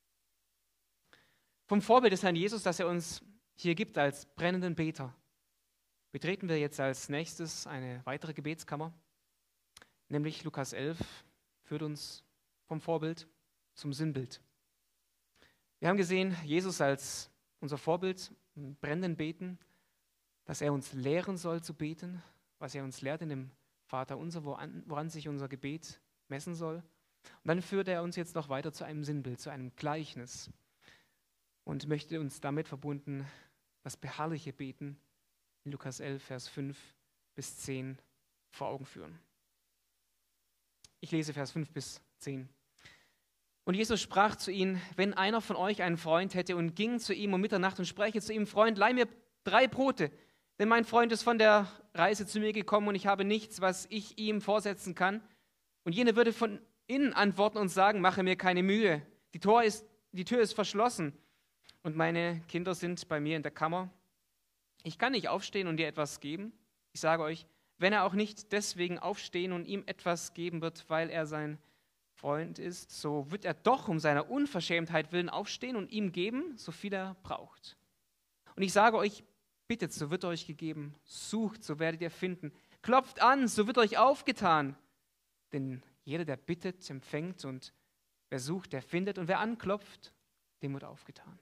S1: Vom Vorbild des Herrn Jesus, das er uns hier gibt als brennenden Beter, betreten wir jetzt als nächstes eine weitere Gebetskammer, nämlich Lukas 11 führt uns vom Vorbild zum Sinnbild. Wir haben gesehen, Jesus als unser Vorbild im brennenden Beten, dass er uns lehren soll zu beten, was er uns lehrt in dem Vaterunser, woran sich unser Gebet messen soll. Und dann führt er uns jetzt noch weiter zu einem Sinnbild, zu einem Gleichnis und möchte uns damit verbunden das beharrliche Beten in Lukas 11, Vers 5 bis 10 vor Augen führen. Ich lese Vers 5 bis 10. Und Jesus sprach zu ihnen, wenn einer von euch einen Freund hätte und ging zu ihm um Mitternacht und spräche zu ihm, Freund, leih mir 3 Brote, denn mein Freund ist von der Reise zu mir gekommen und ich habe nichts, was ich ihm vorsetzen kann. Und jene würde von innen antworten und sagen, mache mir keine Mühe, die Tür ist verschlossen und meine Kinder sind bei mir in der Kammer. Ich kann nicht aufstehen und dir etwas geben. Ich sage euch, wenn er auch nicht deswegen aufstehen und ihm etwas geben wird, weil er sein Freund ist, so wird er doch um seiner Unverschämtheit willen aufstehen und ihm geben, so viel er braucht. Und ich sage euch, bittet, so wird euch gegeben, sucht, so werdet ihr finden, klopft an, so wird euch aufgetan. Denn jeder, der bittet, empfängt und wer sucht, der findet und wer anklopft, dem wird aufgetan.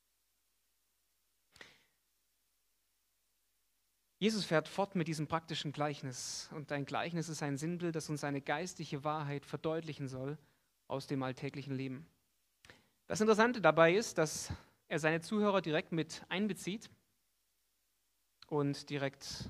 S1: Jesus fährt fort mit diesem praktischen Gleichnis. Und ein Gleichnis ist ein Sinnbild, das uns eine geistliche Wahrheit verdeutlichen soll aus dem alltäglichen Leben. Das Interessante dabei ist, dass er seine Zuhörer direkt mit einbezieht und direkt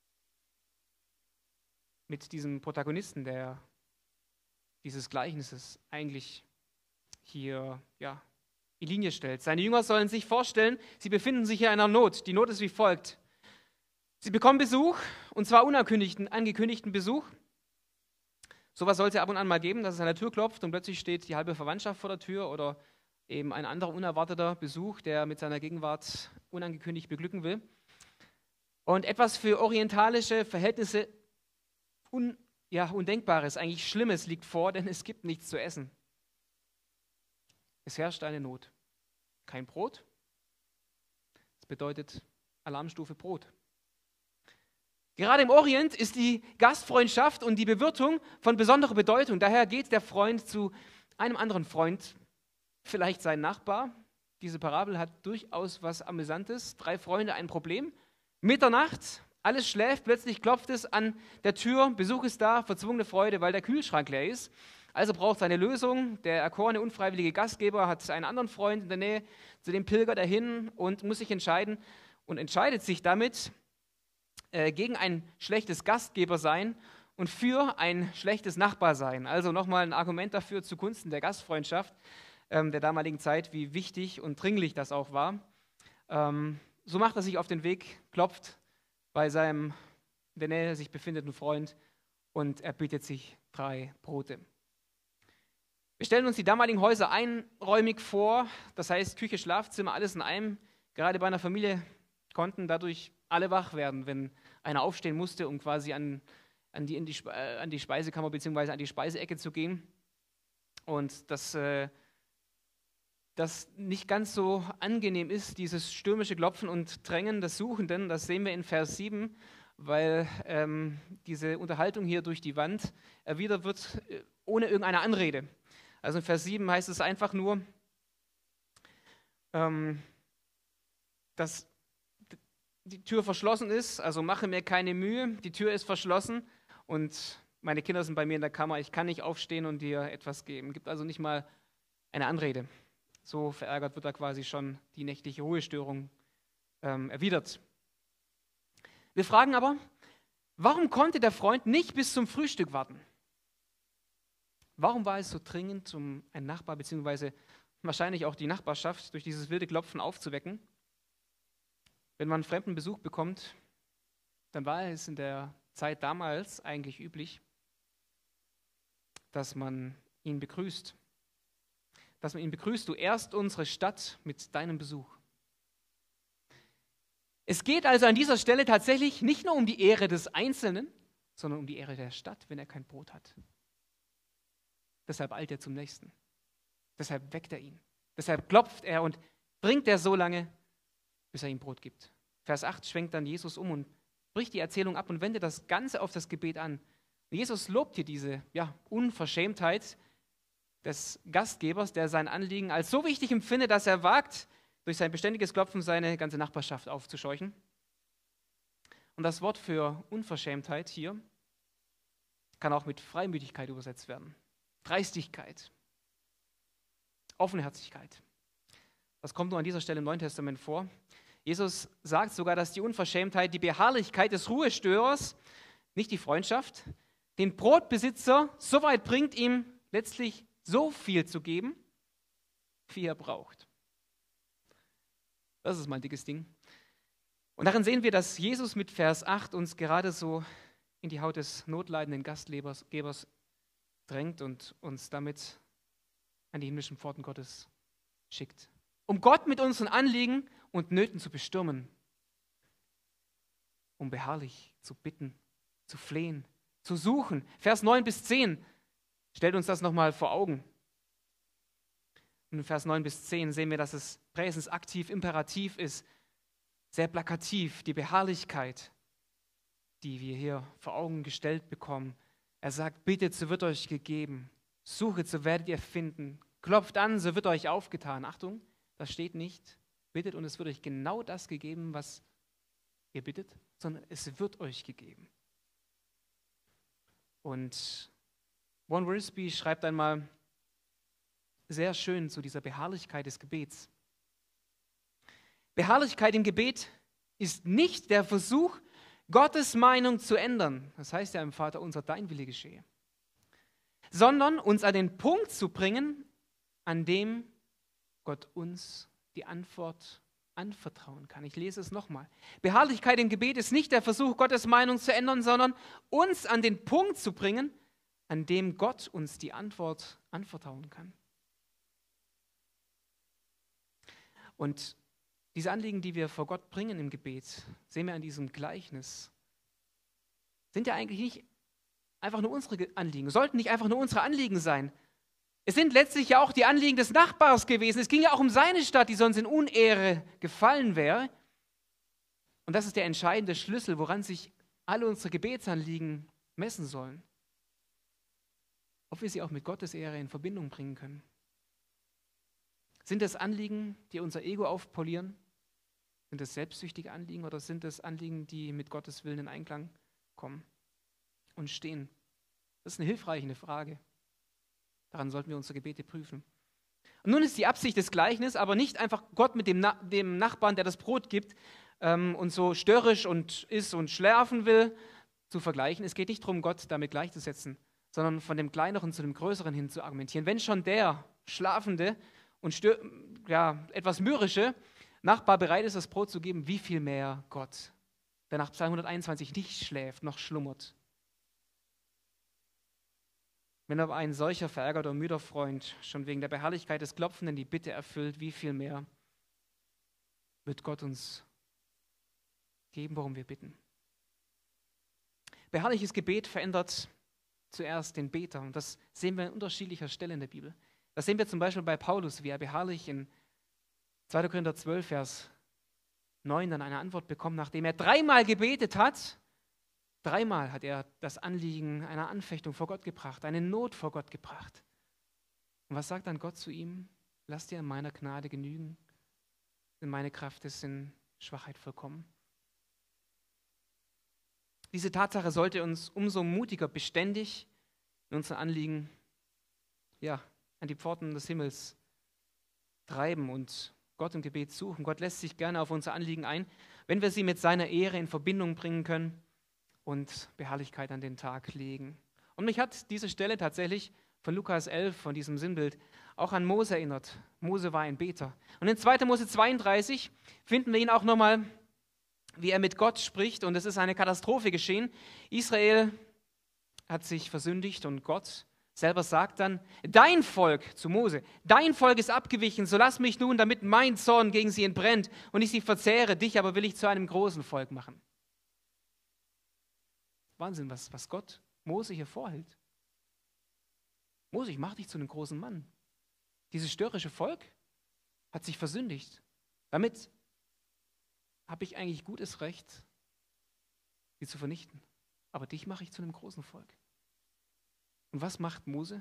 S1: mit diesem Protagonisten dieses Gleichnisses eigentlich hier in Linie stellt. Seine Jünger sollen sich vorstellen, sie befinden sich in einer Not. Die Not ist wie folgt. Sie bekommen Besuch, und zwar angekündigten Besuch. Sowas soll es ja ab und an mal geben, dass es an der Tür klopft und plötzlich steht die halbe Verwandtschaft vor der Tür oder eben ein anderer unerwarteter Besuch, der mit seiner Gegenwart unangekündigt beglücken will. Und etwas für orientalische Verhältnisse Undenkbares, eigentlich Schlimmes liegt vor, denn es gibt nichts zu essen. Es herrscht eine Not. Kein Brot. Das bedeutet Alarmstufe Brot. Gerade im Orient ist die Gastfreundschaft und die Bewirtung von besonderer Bedeutung. Daher geht der Freund zu einem anderen Freund, vielleicht sein Nachbar. Diese Parabel hat durchaus was Amüsantes. 3 Freunde, ein Problem. Mitternacht, alles schläft, plötzlich klopft es an der Tür, Besuch ist da, verzwungene Freude, weil der Kühlschrank leer ist. Also braucht es eine Lösung. Der erkorene, unfreiwillige Gastgeber hat einen anderen Freund in der Nähe, zu dem pilgert er hin und muss sich entscheiden und entscheidet sich damit gegen ein schlechtes Gastgebersein und für ein schlechtes Nachbarsein. Also nochmal ein Argument dafür zugunsten der Gastfreundschaft der damaligen Zeit, wie wichtig und dringlich das auch war. So macht er sich auf den Weg, klopft bei seinem in der Nähe sich befindenden Freund und er bittet sich 3 Brote. Wir stellen uns die damaligen Häuser einräumig vor, das heißt Küche, Schlafzimmer, alles in einem. Gerade bei einer Familie konnten dadurch alle wach werden, wenn einer aufstehen musste, um quasi an die Speisekammer bzw. an die Speiseecke zu gehen. Und das nicht ganz so angenehm ist, dieses stürmische Klopfen und Drängen des Suchenden, das sehen wir in Vers 7, weil diese Unterhaltung hier durch die Wand erwidert wird ohne irgendeine Anrede. Also in Vers 7 heißt es einfach nur, dass die Tür verschlossen ist, also mache mir keine Mühe, die Tür ist verschlossen und meine Kinder sind bei mir in der Kammer, ich kann nicht aufstehen und dir etwas geben. Gibt also nicht mal eine Anrede. So verärgert wird da quasi schon die nächtliche Ruhestörung erwidert. Wir fragen aber, warum konnte der Freund nicht bis zum Frühstück warten? Warum war es so dringend, um einen Nachbar bzw. wahrscheinlich auch die Nachbarschaft durch dieses wilde Klopfen aufzuwecken? Wenn man fremden Besuch bekommt, dann war es in der Zeit damals eigentlich üblich, dass man ihn begrüßt. Du erst unsere Stadt mit deinem Besuch. Es geht also an dieser Stelle tatsächlich nicht nur um die Ehre des Einzelnen, sondern um die Ehre der Stadt, wenn er kein Brot hat. Deshalb eilt er zum Nächsten. Deshalb weckt er ihn. Deshalb klopft er und bringt er so lange, bis er ihm Brot gibt. Vers 8 schwenkt dann Jesus um und bricht die Erzählung ab und wendet das Ganze auf das Gebet an. Jesus lobt hier diese Unverschämtheit des Gastgebers, der sein Anliegen als so wichtig empfindet, dass er wagt, durch sein beständiges Klopfen seine ganze Nachbarschaft aufzuscheuchen. Und das Wort für Unverschämtheit hier kann auch mit Freimütigkeit übersetzt werden. Dreistigkeit, Offenherzigkeit. Das kommt nur an dieser Stelle im Neuen Testament vor. Jesus sagt sogar, dass die Unverschämtheit, die Beharrlichkeit des Ruhestörers, nicht die Freundschaft, den Brotbesitzer so weit bringt, ihm letztlich so viel zu geben, wie er braucht. Das ist mal ein dickes Ding. Und darin sehen wir, dass Jesus mit Vers 8 uns gerade so in die Haut des notleidenden Gastgebers drängt und uns damit an die himmlischen Pforten Gottes schickt. Um Gott mit unseren Anliegen und Nöten zu bestürmen. Um beharrlich zu bitten, zu flehen, zu suchen. Vers 9 bis 10 stellt uns das nochmal vor Augen. Und in Vers 9 bis 10 sehen wir, dass es präsensaktiv, imperativ ist, sehr plakativ, die Beharrlichkeit, die wir hier vor Augen gestellt bekommen. Er sagt, bittet, so wird euch gegeben. Suchet, so werdet ihr finden. Klopft an, so wird euch aufgetan. Achtung, das steht nicht, bittet und es wird euch genau das gegeben, was ihr bittet, sondern es wird euch gegeben. Und Warren Wiersbe schreibt einmal, sehr schön zu dieser Beharrlichkeit des Gebets. Beharrlichkeit im Gebet ist nicht der Versuch, Gottes Meinung zu ändern. Das heißt ja im Vater unser, dein Wille geschehe. Sondern uns an den Punkt zu bringen, an dem Gott uns die Antwort anvertrauen kann. Ich lese es nochmal. Beharrlichkeit im Gebet ist nicht der Versuch, Gottes Meinung zu ändern, sondern uns an den Punkt zu bringen, an dem Gott uns die Antwort anvertrauen kann. Und diese Anliegen, die wir vor Gott bringen im Gebet, sehen wir an diesem Gleichnis, sind ja eigentlich nicht einfach nur unsere Anliegen, sollten nicht einfach nur unsere Anliegen sein. Es sind letztlich ja auch die Anliegen des Nachbars gewesen. Es ging ja auch um seine Stadt, die sonst in Unehre gefallen wäre. Und das ist der entscheidende Schlüssel, woran sich alle unsere Gebetsanliegen messen sollen. Ob wir sie auch mit Gottes Ehre in Verbindung bringen können. Sind es Anliegen, die unser Ego aufpolieren? Sind es selbstsüchtige Anliegen oder sind es Anliegen, die mit Gottes Willen in Einklang kommen und stehen? Das ist eine hilfreiche Frage. Daran sollten wir unsere Gebete prüfen. Und nun ist die Absicht des Gleichnisses aber nicht einfach Gott mit dem Nachbarn, der das Brot gibt und so störrisch und isst und schlafen will, zu vergleichen. Es geht nicht darum, Gott damit gleichzusetzen, sondern von dem Kleineren zu dem Größeren hin zu argumentieren. Wenn schon der Schlafende und etwas mürrische Nachbar bereit ist, das Brot zu geben, wie viel mehr Gott, der nach Psalm 121 nicht schläft, noch schlummert. Wenn aber ein solcher verärgerter und müder Freund schon wegen der Beharrlichkeit des Klopfenden die Bitte erfüllt, wie viel mehr wird Gott uns geben, worum wir bitten. Beharrliches Gebet verändert zuerst den Beter. Und das sehen wir an unterschiedlicher Stelle in der Bibel. Das sehen wir zum Beispiel bei Paulus, wie er beharrlich in 2. Korinther 12, Vers 9 dann eine Antwort bekommt, nachdem er 3-mal gebetet hat. 3-mal hat er das Anliegen einer Anfechtung vor Gott gebracht, eine Not vor Gott gebracht. Und was sagt dann Gott zu ihm? Lass dir in meiner Gnade genügen, denn meine Kraft ist in Schwachheit vollkommen. Diese Tatsache sollte uns umso mutiger beständig in unseren Anliegen an die Pforten des Himmels treiben und Gott im Gebet suchen. Gott lässt sich gerne auf unsere Anliegen ein, wenn wir sie mit seiner Ehre in Verbindung bringen können und Beharrlichkeit an den Tag legen. Und mich hat diese Stelle tatsächlich von Lukas 11, von diesem Sinnbild, auch an Mose erinnert. Mose war ein Beter. Und in 2. Mose 32 finden wir ihn auch nochmal, wie er mit Gott spricht. Und es ist eine Katastrophe geschehen. Israel hat sich versündigt und Gott selber sagt dann, dein Volk, zu Mose, dein Volk ist abgewichen, so lass mich nun, damit mein Zorn gegen sie entbrennt und ich sie verzehre, dich aber will ich zu einem großen Volk machen. Wahnsinn, was Gott Mose hier vorhält. Mose, ich mache dich zu einem großen Mann. Dieses störrische Volk hat sich versündigt. Damit habe ich eigentlich gutes Recht, sie zu vernichten. Aber dich mache ich zu einem großen Volk. Und was macht Mose?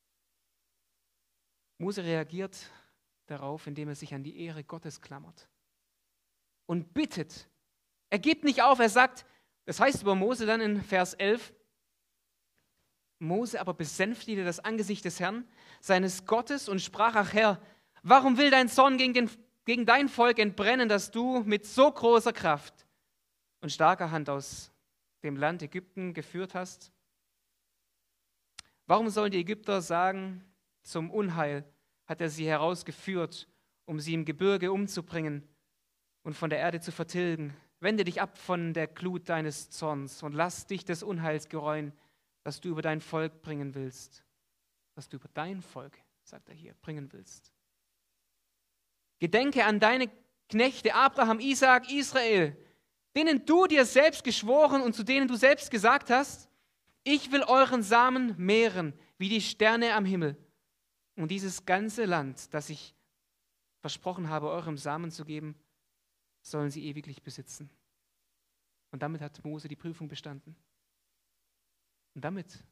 S1: Mose reagiert darauf, indem er sich an die Ehre Gottes klammert und bittet. Er gibt nicht auf, er sagt, das heißt über Mose dann in Vers 11, Mose aber besänftigte das Angesicht des Herrn, seines Gottes, und sprach, ach Herr, warum will dein Zorn gegen dein Volk entbrennen, dass du mit so großer Kraft und starker Hand aus dem Land Ägypten geführt hast? Warum sollen die Ägypter sagen, zum Unheil hat er sie herausgeführt, um sie im Gebirge umzubringen und von der Erde zu vertilgen? Wende dich ab von der Glut deines Zorns und lass dich des Unheils gereuen, das du über dein Volk bringen willst. Was du über dein Volk, sagt er hier, bringen willst. Gedenke an deine Knechte Abraham, Isaak, Israel, denen du dir selbst geschworen und zu denen du selbst gesagt hast, ich will euren Samen mehren, wie die Sterne am Himmel. Und dieses ganze Land, das ich versprochen habe, eurem Samen zu geben, sollen sie ewiglich besitzen. Und damit hat Mose die Prüfung bestanden. Und damit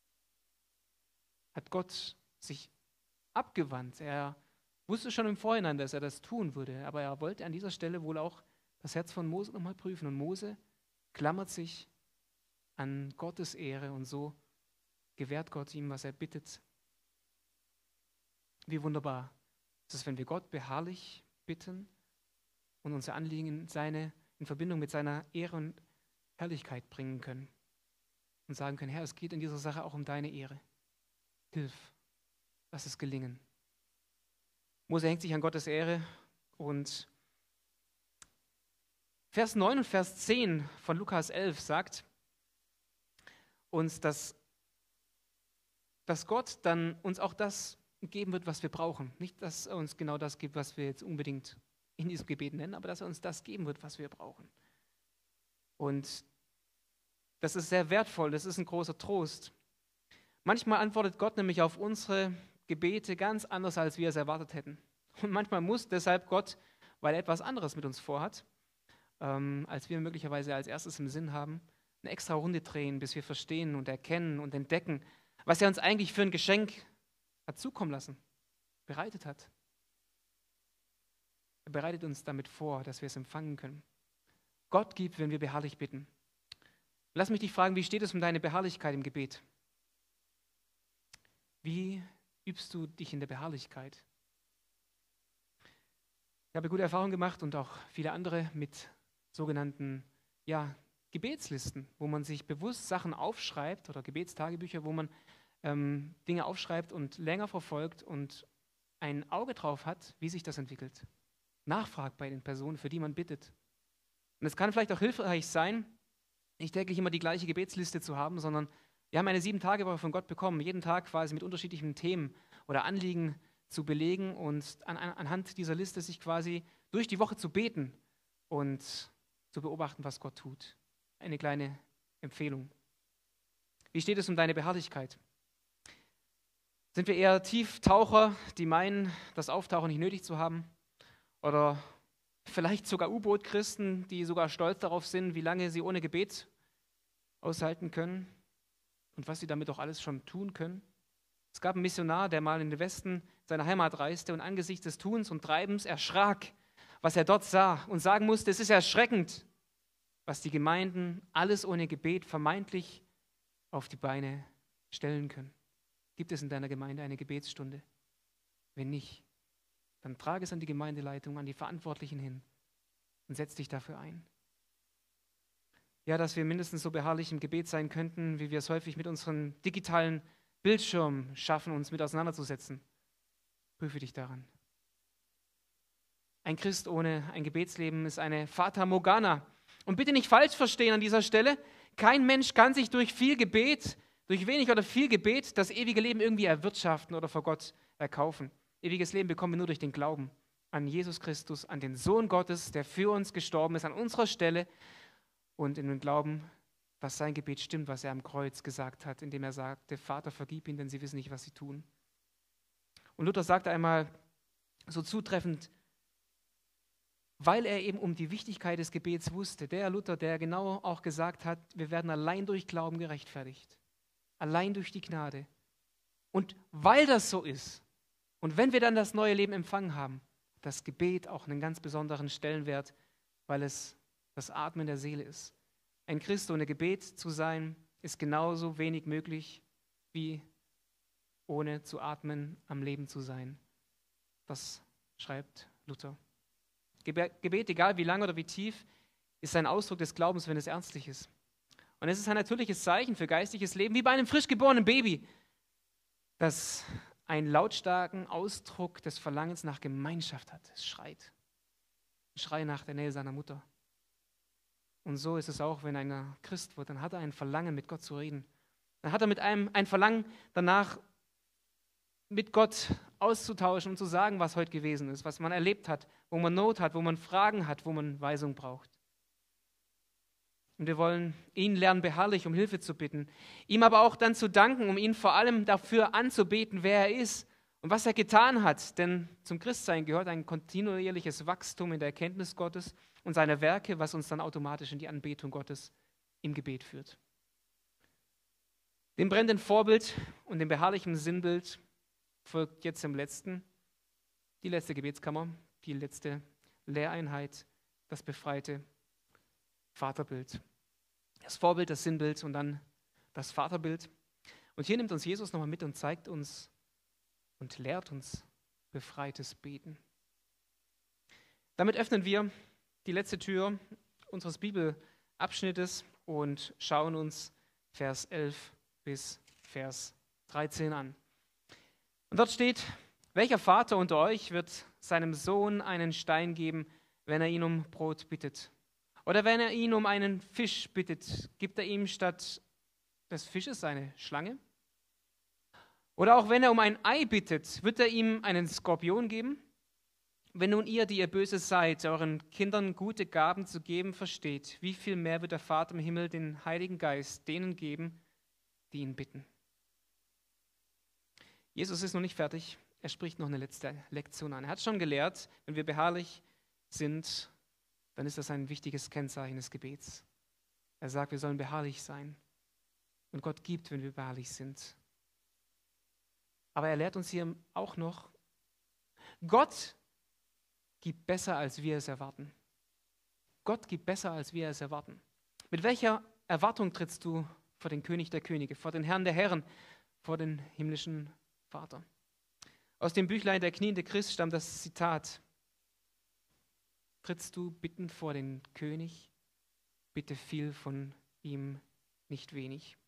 S1: hat Gott sich abgewandt. Er wusste schon im Vorhinein, dass er das tun würde, aber er wollte an dieser Stelle wohl auch das Herz von Mose nochmal prüfen. Und Mose klammert sich an Gottes Ehre und so gewährt Gott ihm, was er bittet. Wie wunderbar ist es, wenn wir Gott beharrlich bitten und unsere Anliegen in Verbindung mit seiner Ehre und Herrlichkeit bringen können und sagen können, Herr, es geht in dieser Sache auch um deine Ehre. Hilf, lass es gelingen. Mose hängt sich an Gottes Ehre und Vers 9 und Vers 10 von Lukas 11 sagt uns, dass Gott dann uns auch das geben wird, was wir brauchen. Nicht, dass er uns genau das gibt, was wir jetzt unbedingt in diesem Gebet nennen, aber dass er uns das geben wird, was wir brauchen. Und das ist sehr wertvoll, das ist ein großer Trost. Manchmal antwortet Gott nämlich auf unsere Gebete ganz anders, als wir es erwartet hätten. Und manchmal muss deshalb Gott, weil er etwas anderes mit uns vorhat, als wir möglicherweise als erstes im Sinn haben, eine extra Runde drehen, bis wir verstehen und erkennen und entdecken, was er uns eigentlich für ein Geschenk hat zukommen lassen, bereitet hat. Er bereitet uns damit vor, dass wir es empfangen können. Gott gibt, wenn wir beharrlich bitten. Lass mich dich fragen, wie steht es um deine Beharrlichkeit im Gebet? Wie übst du dich in der Beharrlichkeit? Ich habe gute Erfahrungen gemacht und auch viele andere mit sogenannten Gebetslisten, wo man sich bewusst Sachen aufschreibt oder Gebetstagebücher, wo man Dinge aufschreibt und länger verfolgt und ein Auge drauf hat, wie sich das entwickelt. Nachfragt bei den Personen, für die man bittet. Und es kann vielleicht auch hilfreich sein, nicht täglich immer die gleiche Gebetsliste zu haben, sondern wir haben eine 7-Tage-Woche von Gott bekommen, jeden Tag quasi mit unterschiedlichen Themen oder Anliegen zu belegen und anhand dieser Liste sich quasi durch die Woche zu beten und zu beobachten, was Gott tut. Eine kleine Empfehlung. Wie steht es um deine Beharrlichkeit? Sind wir eher Tieftaucher, die meinen, das Auftauchen nicht nötig zu haben? Oder vielleicht sogar U-Boot-Christen, die sogar stolz darauf sind, wie lange sie ohne Gebet aushalten können und was sie damit auch alles schon tun können? Es gab einen Missionar, der mal in den Westen seiner Heimat reiste und angesichts des Tuns und Treibens erschrak, was er dort sah und sagen musste, es ist erschreckend, was die Gemeinden alles ohne Gebet vermeintlich auf die Beine stellen können. Gibt es in deiner Gemeinde eine Gebetsstunde? Wenn nicht, dann trage es an die Gemeindeleitung, an die Verantwortlichen hin und setz dich dafür ein. Ja, dass wir mindestens so beharrlich im Gebet sein könnten, wie wir es häufig mit unseren digitalen Bildschirmen schaffen, uns mit auseinanderzusetzen. Prüfe dich daran. Ein Christ ohne ein Gebetsleben ist eine Fata Morgana. Und bitte nicht falsch verstehen an dieser Stelle. Kein Mensch kann sich durch viel Gebet, durch wenig oder viel Gebet, das ewige Leben irgendwie erwirtschaften oder vor Gott erkaufen. Ewiges Leben bekommen wir nur durch den Glauben an Jesus Christus, an den Sohn Gottes, der für uns gestorben ist, an unserer Stelle und in dem Glauben, dass sein Gebet stimmt, was er am Kreuz gesagt hat, indem er sagte, Vater, vergib ihnen, denn sie wissen nicht, was sie tun. Und Luther sagte einmal so zutreffend, weil er eben um die Wichtigkeit des Gebets wusste, der Luther, der genau auch gesagt hat, wir werden allein durch Glauben gerechtfertigt, allein durch die Gnade. Und weil das so ist, und wenn wir dann das neue Leben empfangen haben, das Gebet auch einen ganz besonderen Stellenwert, weil es das Atmen der Seele ist. Ein Christ ohne Gebet zu sein, ist genauso wenig möglich, wie ohne zu atmen am Leben zu sein. Das schreibt Luther. Gebet, egal wie lang oder wie tief, ist ein Ausdruck des Glaubens, wenn es ernstlich ist. Und es ist ein natürliches Zeichen für geistliches Leben, wie bei einem frisch geborenen Baby, das einen lautstarken Ausdruck des Verlangens nach Gemeinschaft hat. Es schreit. Ein Schrei nach der Nähe seiner Mutter. Und so ist es auch, wenn einer Christ wird, dann hat er ein Verlangen, mit Gott zu reden. Dann hat er mit einem ein Verlangen danach, mit Gott auszutauschen und zu sagen, was heute gewesen ist, was man erlebt hat, wo man Not hat, wo man Fragen hat, wo man Weisung braucht. Und wir wollen ihn lernen, beharrlich um Hilfe zu bitten, ihm aber auch dann zu danken, um ihn vor allem dafür anzubeten, wer er ist und was er getan hat. Denn zum Christsein gehört ein kontinuierliches Wachstum in der Erkenntnis Gottes und seiner Werke, was uns dann automatisch in die Anbetung Gottes im Gebet führt. Dem brennenden Vorbild und dem beharrlichen Sinnbild folgt jetzt die letzte Gebetskammer, die letzte Lehreinheit, das befreite Vaterbild. Das Vorbild, das Sinnbild und dann das Vaterbild. Und hier nimmt uns Jesus nochmal mit und zeigt uns und lehrt uns, befreites Beten. Damit öffnen wir die letzte Tür unseres Bibelabschnittes und schauen uns Vers 11 bis Vers 13 an. Und dort steht: Welcher Vater unter euch wird seinem Sohn einen Stein geben, wenn er ihn um Brot bittet? Oder wenn er ihn um einen Fisch bittet, gibt er ihm statt des Fisches eine Schlange? Oder auch wenn er um ein Ei bittet, wird er ihm einen Skorpion geben? Wenn nun ihr, die ihr böse seid, euren Kindern gute Gaben zu geben versteht, wie viel mehr wird der Vater im Himmel den Heiligen Geist denen geben, die ihn bitten? Jesus ist noch nicht fertig. Er spricht noch eine letzte Lektion an. Er hat schon gelehrt, wenn wir beharrlich sind, dann ist das ein wichtiges Kennzeichen des Gebets. Er sagt, wir sollen beharrlich sein. Und Gott gibt, wenn wir beharrlich sind. Aber er lehrt uns hier auch noch, Gott gibt besser, als wir es erwarten. Gott gibt besser, als wir es erwarten. Mit welcher Erwartung trittst du vor den König der Könige, vor den Herrn der Herren, vor den himmlischen Vater? Aus dem Büchlein Der kniende Christ stammt das Zitat: Trittst du bittend vor den König, bitte viel von ihm, nicht wenig.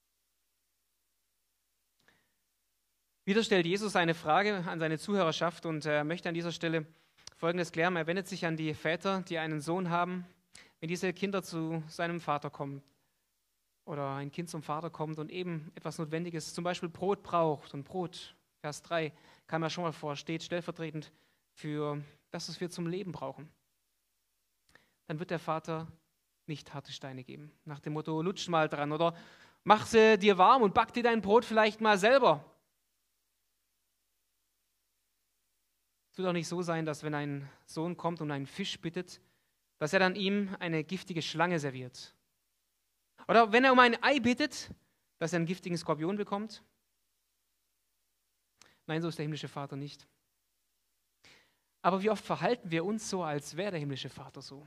S1: Wieder stellt Jesus eine Frage an seine Zuhörerschaft und er möchte an dieser Stelle Folgendes klären. Er wendet sich an die Väter, die einen Sohn haben. Wenn diese Kinder zu seinem Vater kommen oder ein Kind zum Vater kommt und eben etwas Notwendiges, zum Beispiel Brot braucht, und Brot, Vers 3, kam ja schon mal vor, steht stellvertretend für das, was wir zum Leben brauchen, dann wird der Vater nicht harte Steine geben. Nach dem Motto, lutsch mal dran oder mach sie dir warm und back dir dein Brot vielleicht mal selber. Es wird auch nicht so sein, dass wenn ein Sohn kommt und einen Fisch bittet, dass er dann ihm eine giftige Schlange serviert. Oder wenn er um ein Ei bittet, dass er einen giftigen Skorpion bekommt. Nein, so ist der himmlische Vater nicht. Aber wie oft verhalten wir uns so, als wäre der himmlische Vater so?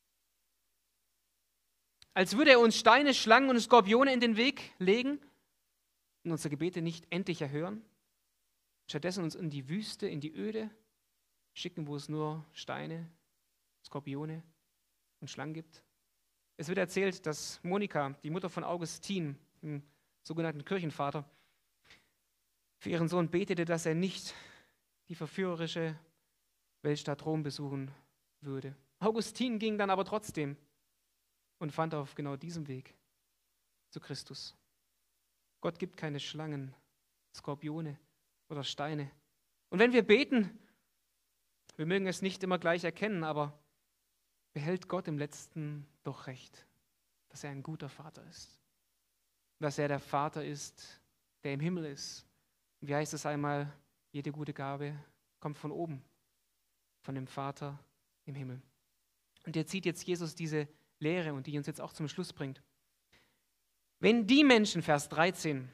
S1: Als würde er uns Steine, Schlangen und Skorpione in den Weg legen und unsere Gebete nicht endlich erhören, stattdessen uns in die Wüste, in die Öde schicken, wo es nur Steine, Skorpione und Schlangen gibt. Es wird erzählt, dass Monika, die Mutter von Augustin, dem sogenannten Kirchenvater, für ihren Sohn betete, dass er nicht die verführerische Weltstadt Rom besuchen würde. Augustin ging dann aber trotzdem und fand auf genau diesem Weg zu Christus. Gott gibt keine Schlangen, Skorpione oder Steine. Und wenn wir beten, wir mögen es nicht immer gleich erkennen, aber behält Gott im Letzten doch recht, dass er ein guter Vater ist. Dass er der Vater ist, der im Himmel ist. Und wie heißt es einmal, jede gute Gabe kommt von oben, von dem Vater im Himmel. Und er zieht jetzt Jesus diese Lehre und die uns jetzt auch zum Schluss bringt. Wenn die Menschen, Vers 13,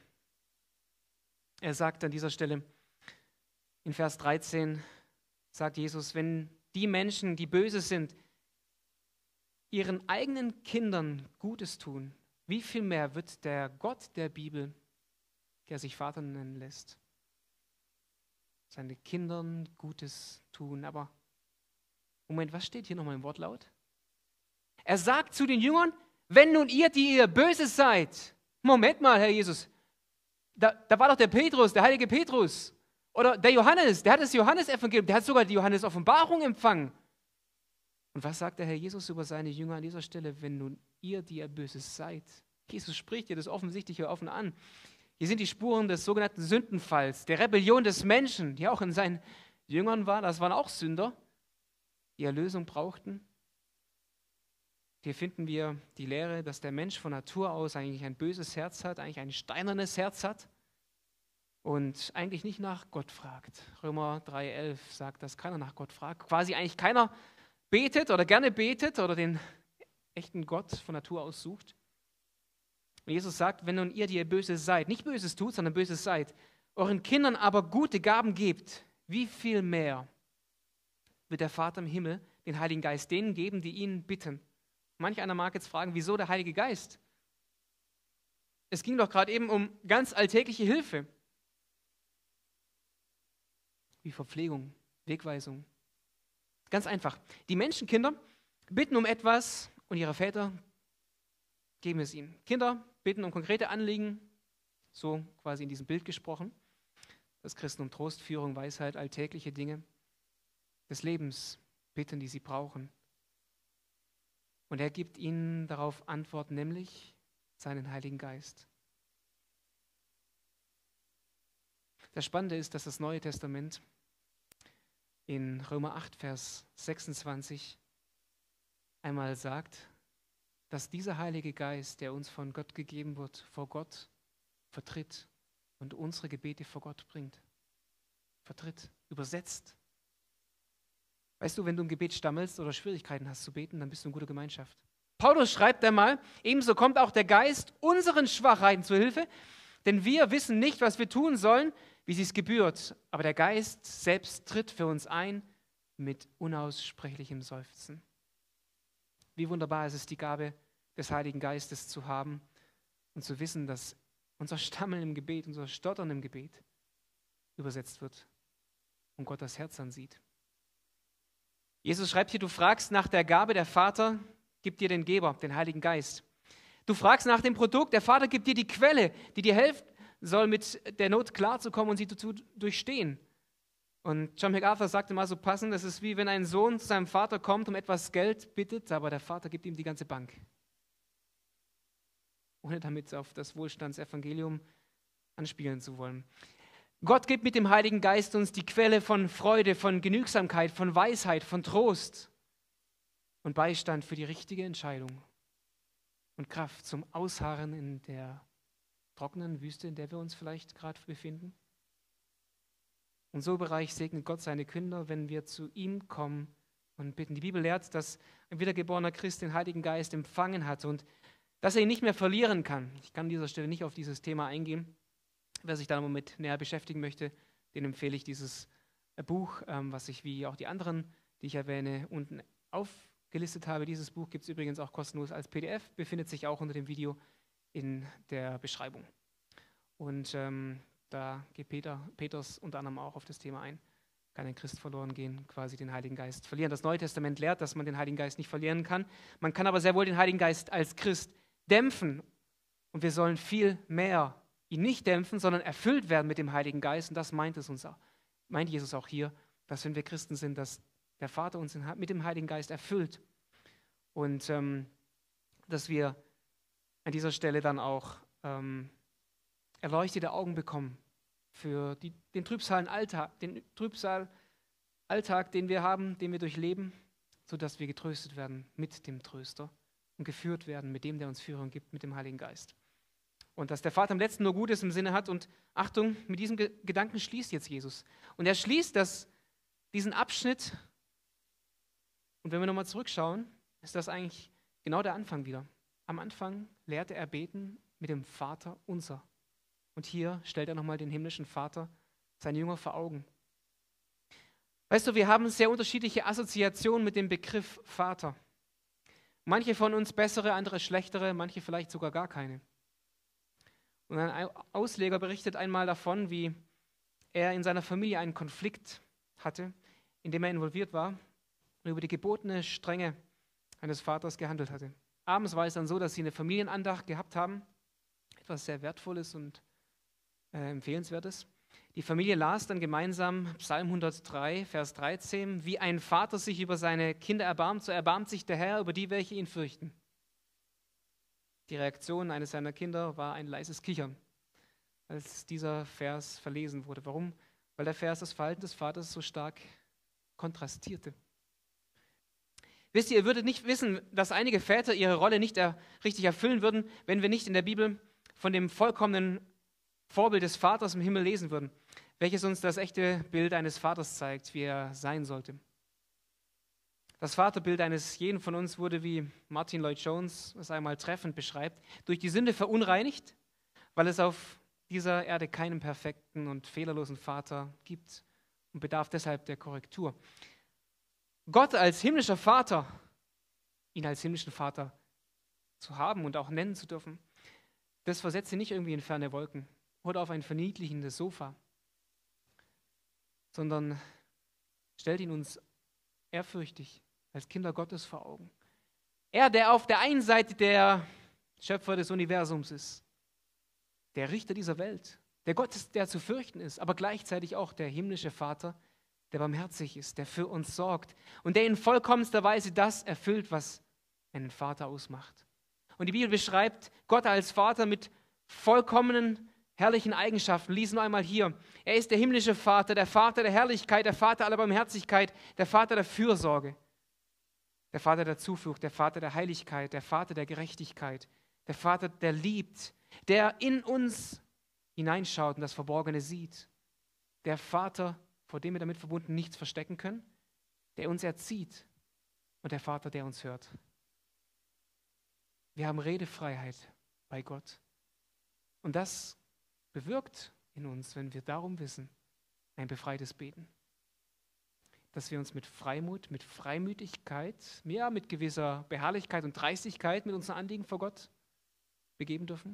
S1: er sagt an dieser Stelle, in Vers 13 sagt Jesus, wenn die Menschen, die böse sind, ihren eigenen Kindern Gutes tun, wie viel mehr wird der Gott der Bibel, der sich Vater nennen lässt, seinen Kindern Gutes tun? Aber Moment, was steht hier nochmal im Wortlaut? Er sagt zu den Jüngern, wenn nun ihr, die ihr böse seid, Moment mal, Herr Jesus, da war doch der Petrus, der heilige Petrus, oder der Johannes, der hat das Johannesevangelium, der hat sogar die Johannes-Offenbarung empfangen. Und was sagt der Herr Jesus über seine Jünger an dieser Stelle? Wenn nun ihr, die ihr Böses seid. Jesus spricht hier das Offensichtliche offen an. Hier sind die Spuren des sogenannten Sündenfalls, der Rebellion des Menschen, die auch in seinen Jüngern war. Das waren auch Sünder, die Erlösung brauchten. Hier finden wir die Lehre, dass der Mensch von Natur aus eigentlich ein böses Herz hat, eigentlich ein steinernes Herz hat und eigentlich nicht nach Gott fragt. Römer 3,11 sagt, dass keiner nach Gott fragt. Quasi eigentlich keiner betet oder gerne betet oder den echten Gott von Natur aus sucht. Und Jesus sagt, wenn nun ihr, die ihr Böses seid, nicht Böses tut, sondern Böses seid, euren Kindern aber gute Gaben gebt, wie viel mehr wird der Vater im Himmel den Heiligen Geist denen geben, die ihn bitten? Manch einer mag jetzt fragen, wieso der Heilige Geist? Es ging doch gerade eben um ganz alltägliche Hilfe. wie Verpflegung, Wegweisung. Ganz einfach. Die Menschenkinder bitten um etwas und ihre Väter geben es ihnen. Kinder bitten um konkrete Anliegen, so quasi in diesem Bild gesprochen. Das Christen um Trost, Führung, Weisheit, alltägliche Dinge des Lebens bitten, die sie brauchen. Und er gibt ihnen darauf Antwort, nämlich seinen Heiligen Geist. Das Spannende ist, dass das Neue Testament in Römer 8, Vers 26 einmal sagt, dass dieser Heilige Geist, der uns von Gott gegeben wird, vor Gott vertritt und unsere Gebete vor Gott bringt. Vertritt, übersetzt. Weißt du, wenn du im Gebet stammelst oder Schwierigkeiten hast zu beten, dann bist du in guter Gemeinschaft. Paulus schreibt einmal, ebenso kommt auch der Geist unseren Schwachheiten zu Hilfe, denn wir wissen nicht, was wir tun sollen, wie es gebührt, aber der Geist selbst tritt für uns ein mit unaussprechlichem Seufzen. Wie wunderbar ist es, die Gabe des Heiligen Geistes zu haben und zu wissen, dass unser Stammeln im Gebet, unser Stottern im Gebet übersetzt wird und Gott das Herz ansieht. Jesus schreibt hier, du fragst nach der Gabe, der Vater gibt dir den Geber, den Heiligen Geist. Du fragst nach dem Produkt, der Vater gibt dir die Quelle, die dir helfen soll, mit der Not klarzukommen und sie zu durchstehen. Und John MacArthur sagte mal so passend, das ist wie wenn ein Sohn zu seinem Vater kommt, um etwas Geld bittet, aber der Vater gibt ihm die ganze Bank. Ohne damit auf das Wohlstandsevangelium anspielen zu wollen. Gott gibt mit dem Heiligen Geist uns die Quelle von Freude, von Genügsamkeit, von Weisheit, von Trost und Beistand für die richtige Entscheidung und Kraft zum Ausharren in der trockenen Wüste, in der wir uns vielleicht gerade befinden. Und so Bereich segnet Gott seine Kinder, wenn wir zu ihm kommen und bitten. Die Bibel lehrt, dass ein wiedergeborener Christ den Heiligen Geist empfangen hat und dass er ihn nicht mehr verlieren kann. Ich kann an dieser Stelle nicht auf dieses Thema eingehen. Wer sich da mit näher beschäftigen möchte, den empfehle ich dieses Buch, was ich wie auch die anderen, die ich erwähne, unten aufgelistet habe. Dieses Buch gibt es übrigens auch kostenlos als PDF, befindet sich auch unter dem Video in der Beschreibung. Und da geht Petrus unter anderem auch auf das Thema ein. Kann ein Christ verloren gehen, quasi den Heiligen Geist verlieren. Das Neue Testament lehrt, dass man den Heiligen Geist nicht verlieren kann. Man kann aber sehr wohl den Heiligen Geist als Christ dämpfen. Und wir sollen viel mehr ihn nicht dämpfen, sondern erfüllt werden mit dem Heiligen Geist. Und das meint Jesus auch hier, dass wenn wir Christen sind, dass der Vater uns mit dem Heiligen Geist erfüllt. Und dass wir an dieser Stelle dann auch erleuchtete Augen bekommen für den Trübsal-Alltag, den wir haben, den wir durchleben, sodass wir getröstet werden mit dem Tröster und geführt werden mit dem, der uns Führung gibt, mit dem Heiligen Geist. Und dass der Vater am letzten nur Gutes im Sinne hat. Und Achtung, mit diesem Gedanken schließt jetzt Jesus. Und er schließt diesen Abschnitt. Und wenn wir nochmal zurückschauen, ist das eigentlich genau der Anfang wieder. Am Anfang lehrte er beten mit dem Vater unser. Und hier stellt er nochmal den himmlischen Vater, seinen Jünger, vor Augen. Weißt du, wir haben sehr unterschiedliche Assoziationen mit dem Begriff Vater. Manche von uns bessere, andere schlechtere, manche vielleicht sogar gar keine. Und ein Ausleger berichtet einmal davon, wie er in seiner Familie einen Konflikt hatte, in dem er involviert war und über die gebotene Strenge eines Vaters gehandelt hatte. Abends war es dann so, dass sie eine Familienandacht gehabt haben, etwas sehr Wertvolles und Empfehlenswertes. Die Familie las dann gemeinsam Psalm 103, Vers 13, wie ein Vater sich über seine Kinder erbarmt, so erbarmt sich der Herr über die, welche ihn fürchten. Die Reaktion eines seiner Kinder war ein leises Kichern, als dieser Vers verlesen wurde. Warum? Weil der Vers das Verhalten des Vaters so stark kontrastierte. Wisst ihr würdet nicht wissen, dass einige Väter ihre Rolle nicht richtig erfüllen würden, wenn wir nicht in der Bibel von dem vollkommenen Vorbild des Vaters im Himmel lesen würden, welches uns das echte Bild eines Vaters zeigt, wie er sein sollte. Das Vaterbild eines jeden von uns wurde, wie Martin Lloyd-Jones es einmal treffend beschreibt, durch die Sünde verunreinigt, weil es auf dieser Erde keinen perfekten und fehlerlosen Vater gibt und bedarf deshalb der Korrektur. Gott als himmlischer Vater, ihn als himmlischen Vater zu haben und auch nennen zu dürfen, das versetzt ihn nicht irgendwie in ferne Wolken oder auf ein verniedlichendes Sofa. sondern stellt ihn uns ehrfürchtig als Kinder Gottes vor Augen. Er, der auf der einen Seite der Schöpfer des Universums ist, der Richter dieser Welt, der Gott ist, der zu fürchten ist, aber gleichzeitig auch der himmlische Vater, der barmherzig ist, der für uns sorgt und der in vollkommenster Weise das erfüllt, was einen Vater ausmacht. Und die Bibel beschreibt Gott als Vater mit vollkommenen, herrlichen Eigenschaften. Lies nur einmal hier. Er ist der himmlische Vater der Herrlichkeit, der Vater aller Barmherzigkeit, der Vater der Fürsorge, der Vater der Zuflucht, der Vater der Heiligkeit, der Vater der Gerechtigkeit, der Vater, der liebt, der in uns hineinschaut und das Verborgene sieht. Der Vater, vor dem wir damit verbunden nichts verstecken können, der uns erzieht und der Vater, der uns hört. Wir haben Redefreiheit bei Gott. Und das bewirkt in uns, wenn wir darum wissen, ein befreites Beten. Dass wir uns mit Freimut, mit Freimütigkeit, ja, mit gewisser Beharrlichkeit und Dreistigkeit mit unseren Anliegen vor Gott begeben dürfen.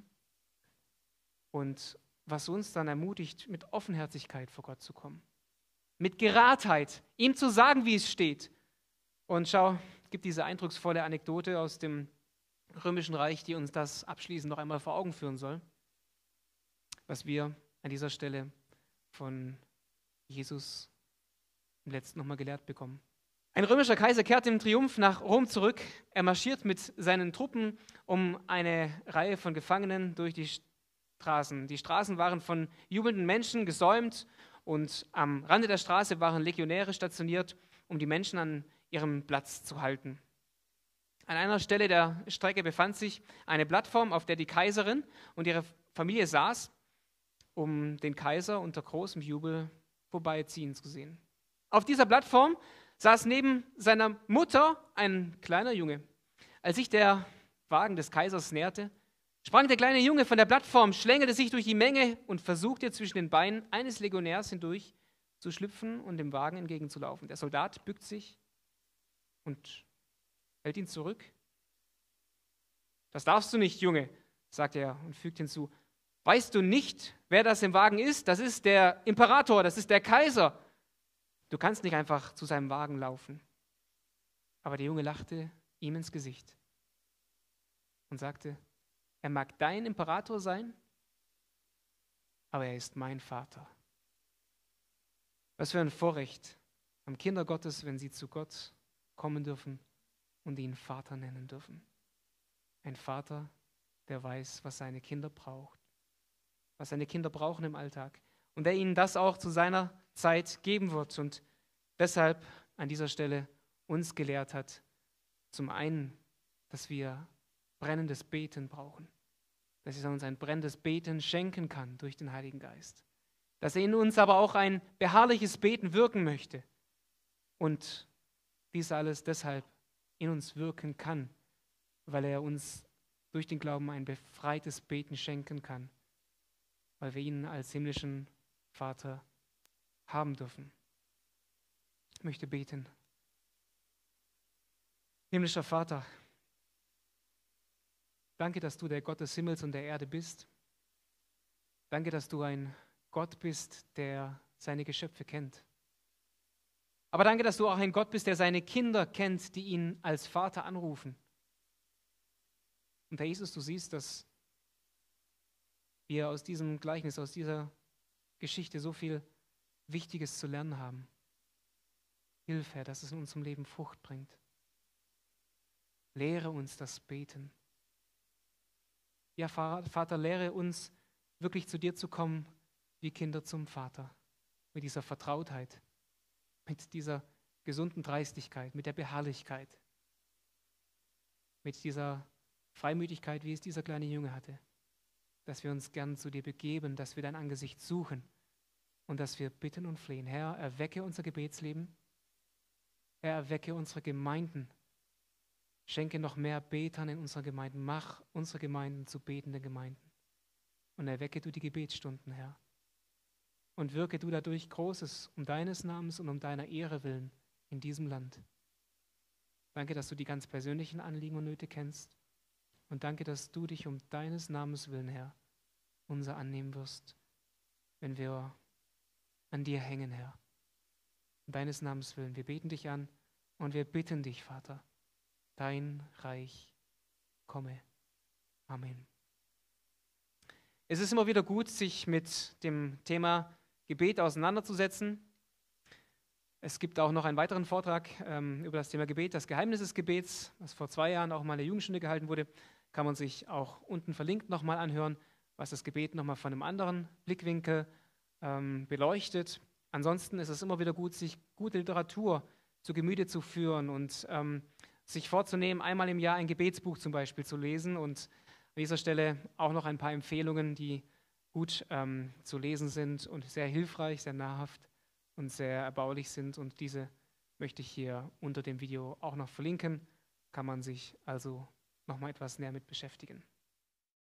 S1: Und was uns dann ermutigt, mit Offenherzigkeit vor Gott zu kommen. Mit Geradheit, ihm zu sagen, wie es steht. Und schau, es gibt diese eindrucksvolle Anekdote aus dem Römischen Reich, die uns das abschließend noch einmal vor Augen führen soll, was wir an dieser Stelle von Jesus im letzten nochmal gelehrt bekommen. Ein römischer Kaiser kehrt im Triumph nach Rom zurück. Er marschiert mit seinen Truppen um eine Reihe von Gefangenen durch die Straßen. Die Straßen waren von jubelnden Menschen gesäumt und am Rande der Straße waren Legionäre stationiert, um die Menschen an ihrem Platz zu halten. An einer Stelle der Strecke befand sich eine Plattform, auf der die Kaiserin und ihre Familie saß, um den Kaiser unter großem Jubel vorbeiziehen zu sehen. Auf dieser Plattform saß neben seiner Mutter ein kleiner Junge. Als sich der Wagen des Kaisers näherte, sprang der kleine Junge von der Plattform, schlängelte sich durch die Menge und versuchte zwischen den Beinen eines Legionärs hindurch zu schlüpfen und dem Wagen entgegenzulaufen. Der Soldat bückt sich und hält ihn zurück. Das darfst du nicht, Junge, sagt er und fügt hinzu. Weißt du nicht, wer das im Wagen ist? Das ist der Imperator, das ist der Kaiser. Du kannst nicht einfach zu seinem Wagen laufen. Aber der Junge lachte ihm ins Gesicht und sagte, er mag dein Imperator sein, aber er ist mein Vater. Was für ein Vorrecht haben Kinder Gottes, wenn sie zu Gott kommen dürfen und ihn Vater nennen dürfen. Ein Vater, der weiß, was seine Kinder braucht, was seine Kinder brauchen im Alltag und der ihnen das auch zu seiner Zeit geben wird und deshalb an dieser Stelle uns gelehrt hat, zum einen, dass wir brennendes Beten brauchen, dass er uns ein brennendes Beten schenken kann durch den Heiligen Geist, dass er in uns aber auch ein beharrliches Beten wirken möchte und dies alles deshalb in uns wirken kann, weil er uns durch den Glauben ein befreites Beten schenken kann, weil wir ihn als himmlischen Vater haben dürfen. Ich möchte beten. Himmlischer Vater, danke, dass du der Gott des Himmels und der Erde bist. Danke, dass du ein Gott bist, der seine Geschöpfe kennt. Aber danke, dass du auch ein Gott bist, der seine Kinder kennt, die ihn als Vater anrufen. Und Herr Jesus, du siehst, dass wir aus diesem Gleichnis, aus dieser Geschichte so viel Wichtiges zu lernen haben. Hilf, Herr, dass es in unserem Leben Frucht bringt. Lehre uns das Beten. Ja, Vater, lehre uns, wirklich zu dir zu kommen, wie Kinder zum Vater. Mit dieser Vertrautheit, mit dieser gesunden Dreistigkeit, mit der Beharrlichkeit, mit dieser Freimütigkeit, wie es dieser kleine Junge hatte. Dass wir uns gern zu dir begeben, dass wir dein Angesicht suchen und dass wir bitten und flehen. Herr, erwecke unser Gebetsleben. Herr, erwecke unsere Gemeinden. Schenke noch mehr Betern in unserer Gemeinden. Mach unsere Gemeinden zu betenden Gemeinden. Und erwecke du die Gebetsstunden, Herr. Und wirke du dadurch Großes um deines Namens und um deiner Ehre willen in diesem Land. Danke, dass du die ganz persönlichen Anliegen und Nöte kennst. Und danke, dass du dich um deines Namens willen, Herr, unser annehmen wirst, wenn wir an dir hängen, Herr. um deines Namens willen. Wir beten dich an und wir bitten dich, Vater, dein Reich komme. Amen. Es ist immer wieder gut, sich mit dem Thema Gebet auseinanderzusetzen. Es gibt auch noch einen weiteren Vortrag über das Thema Gebet, das Geheimnis des Gebets, was vor 2 Jahren auch mal in der Jugendstunde gehalten wurde. Kann man sich auch unten verlinkt nochmal anhören, was das Gebet nochmal von einem anderen Blickwinkel beleuchtet. Ansonsten ist es immer wieder gut, sich gute Literatur zu Gemüte zu führen und sich vorzunehmen, einmal im Jahr ein Gebetsbuch zum Beispiel zu lesen. Und an dieser Stelle auch noch ein paar Empfehlungen, die gut zu lesen sind und sehr hilfreich, sehr nahrhaft und sehr erbaulich sind. Und diese möchte ich hier unter dem Video auch noch verlinken. Kann man sich also nochmal etwas näher mit beschäftigen.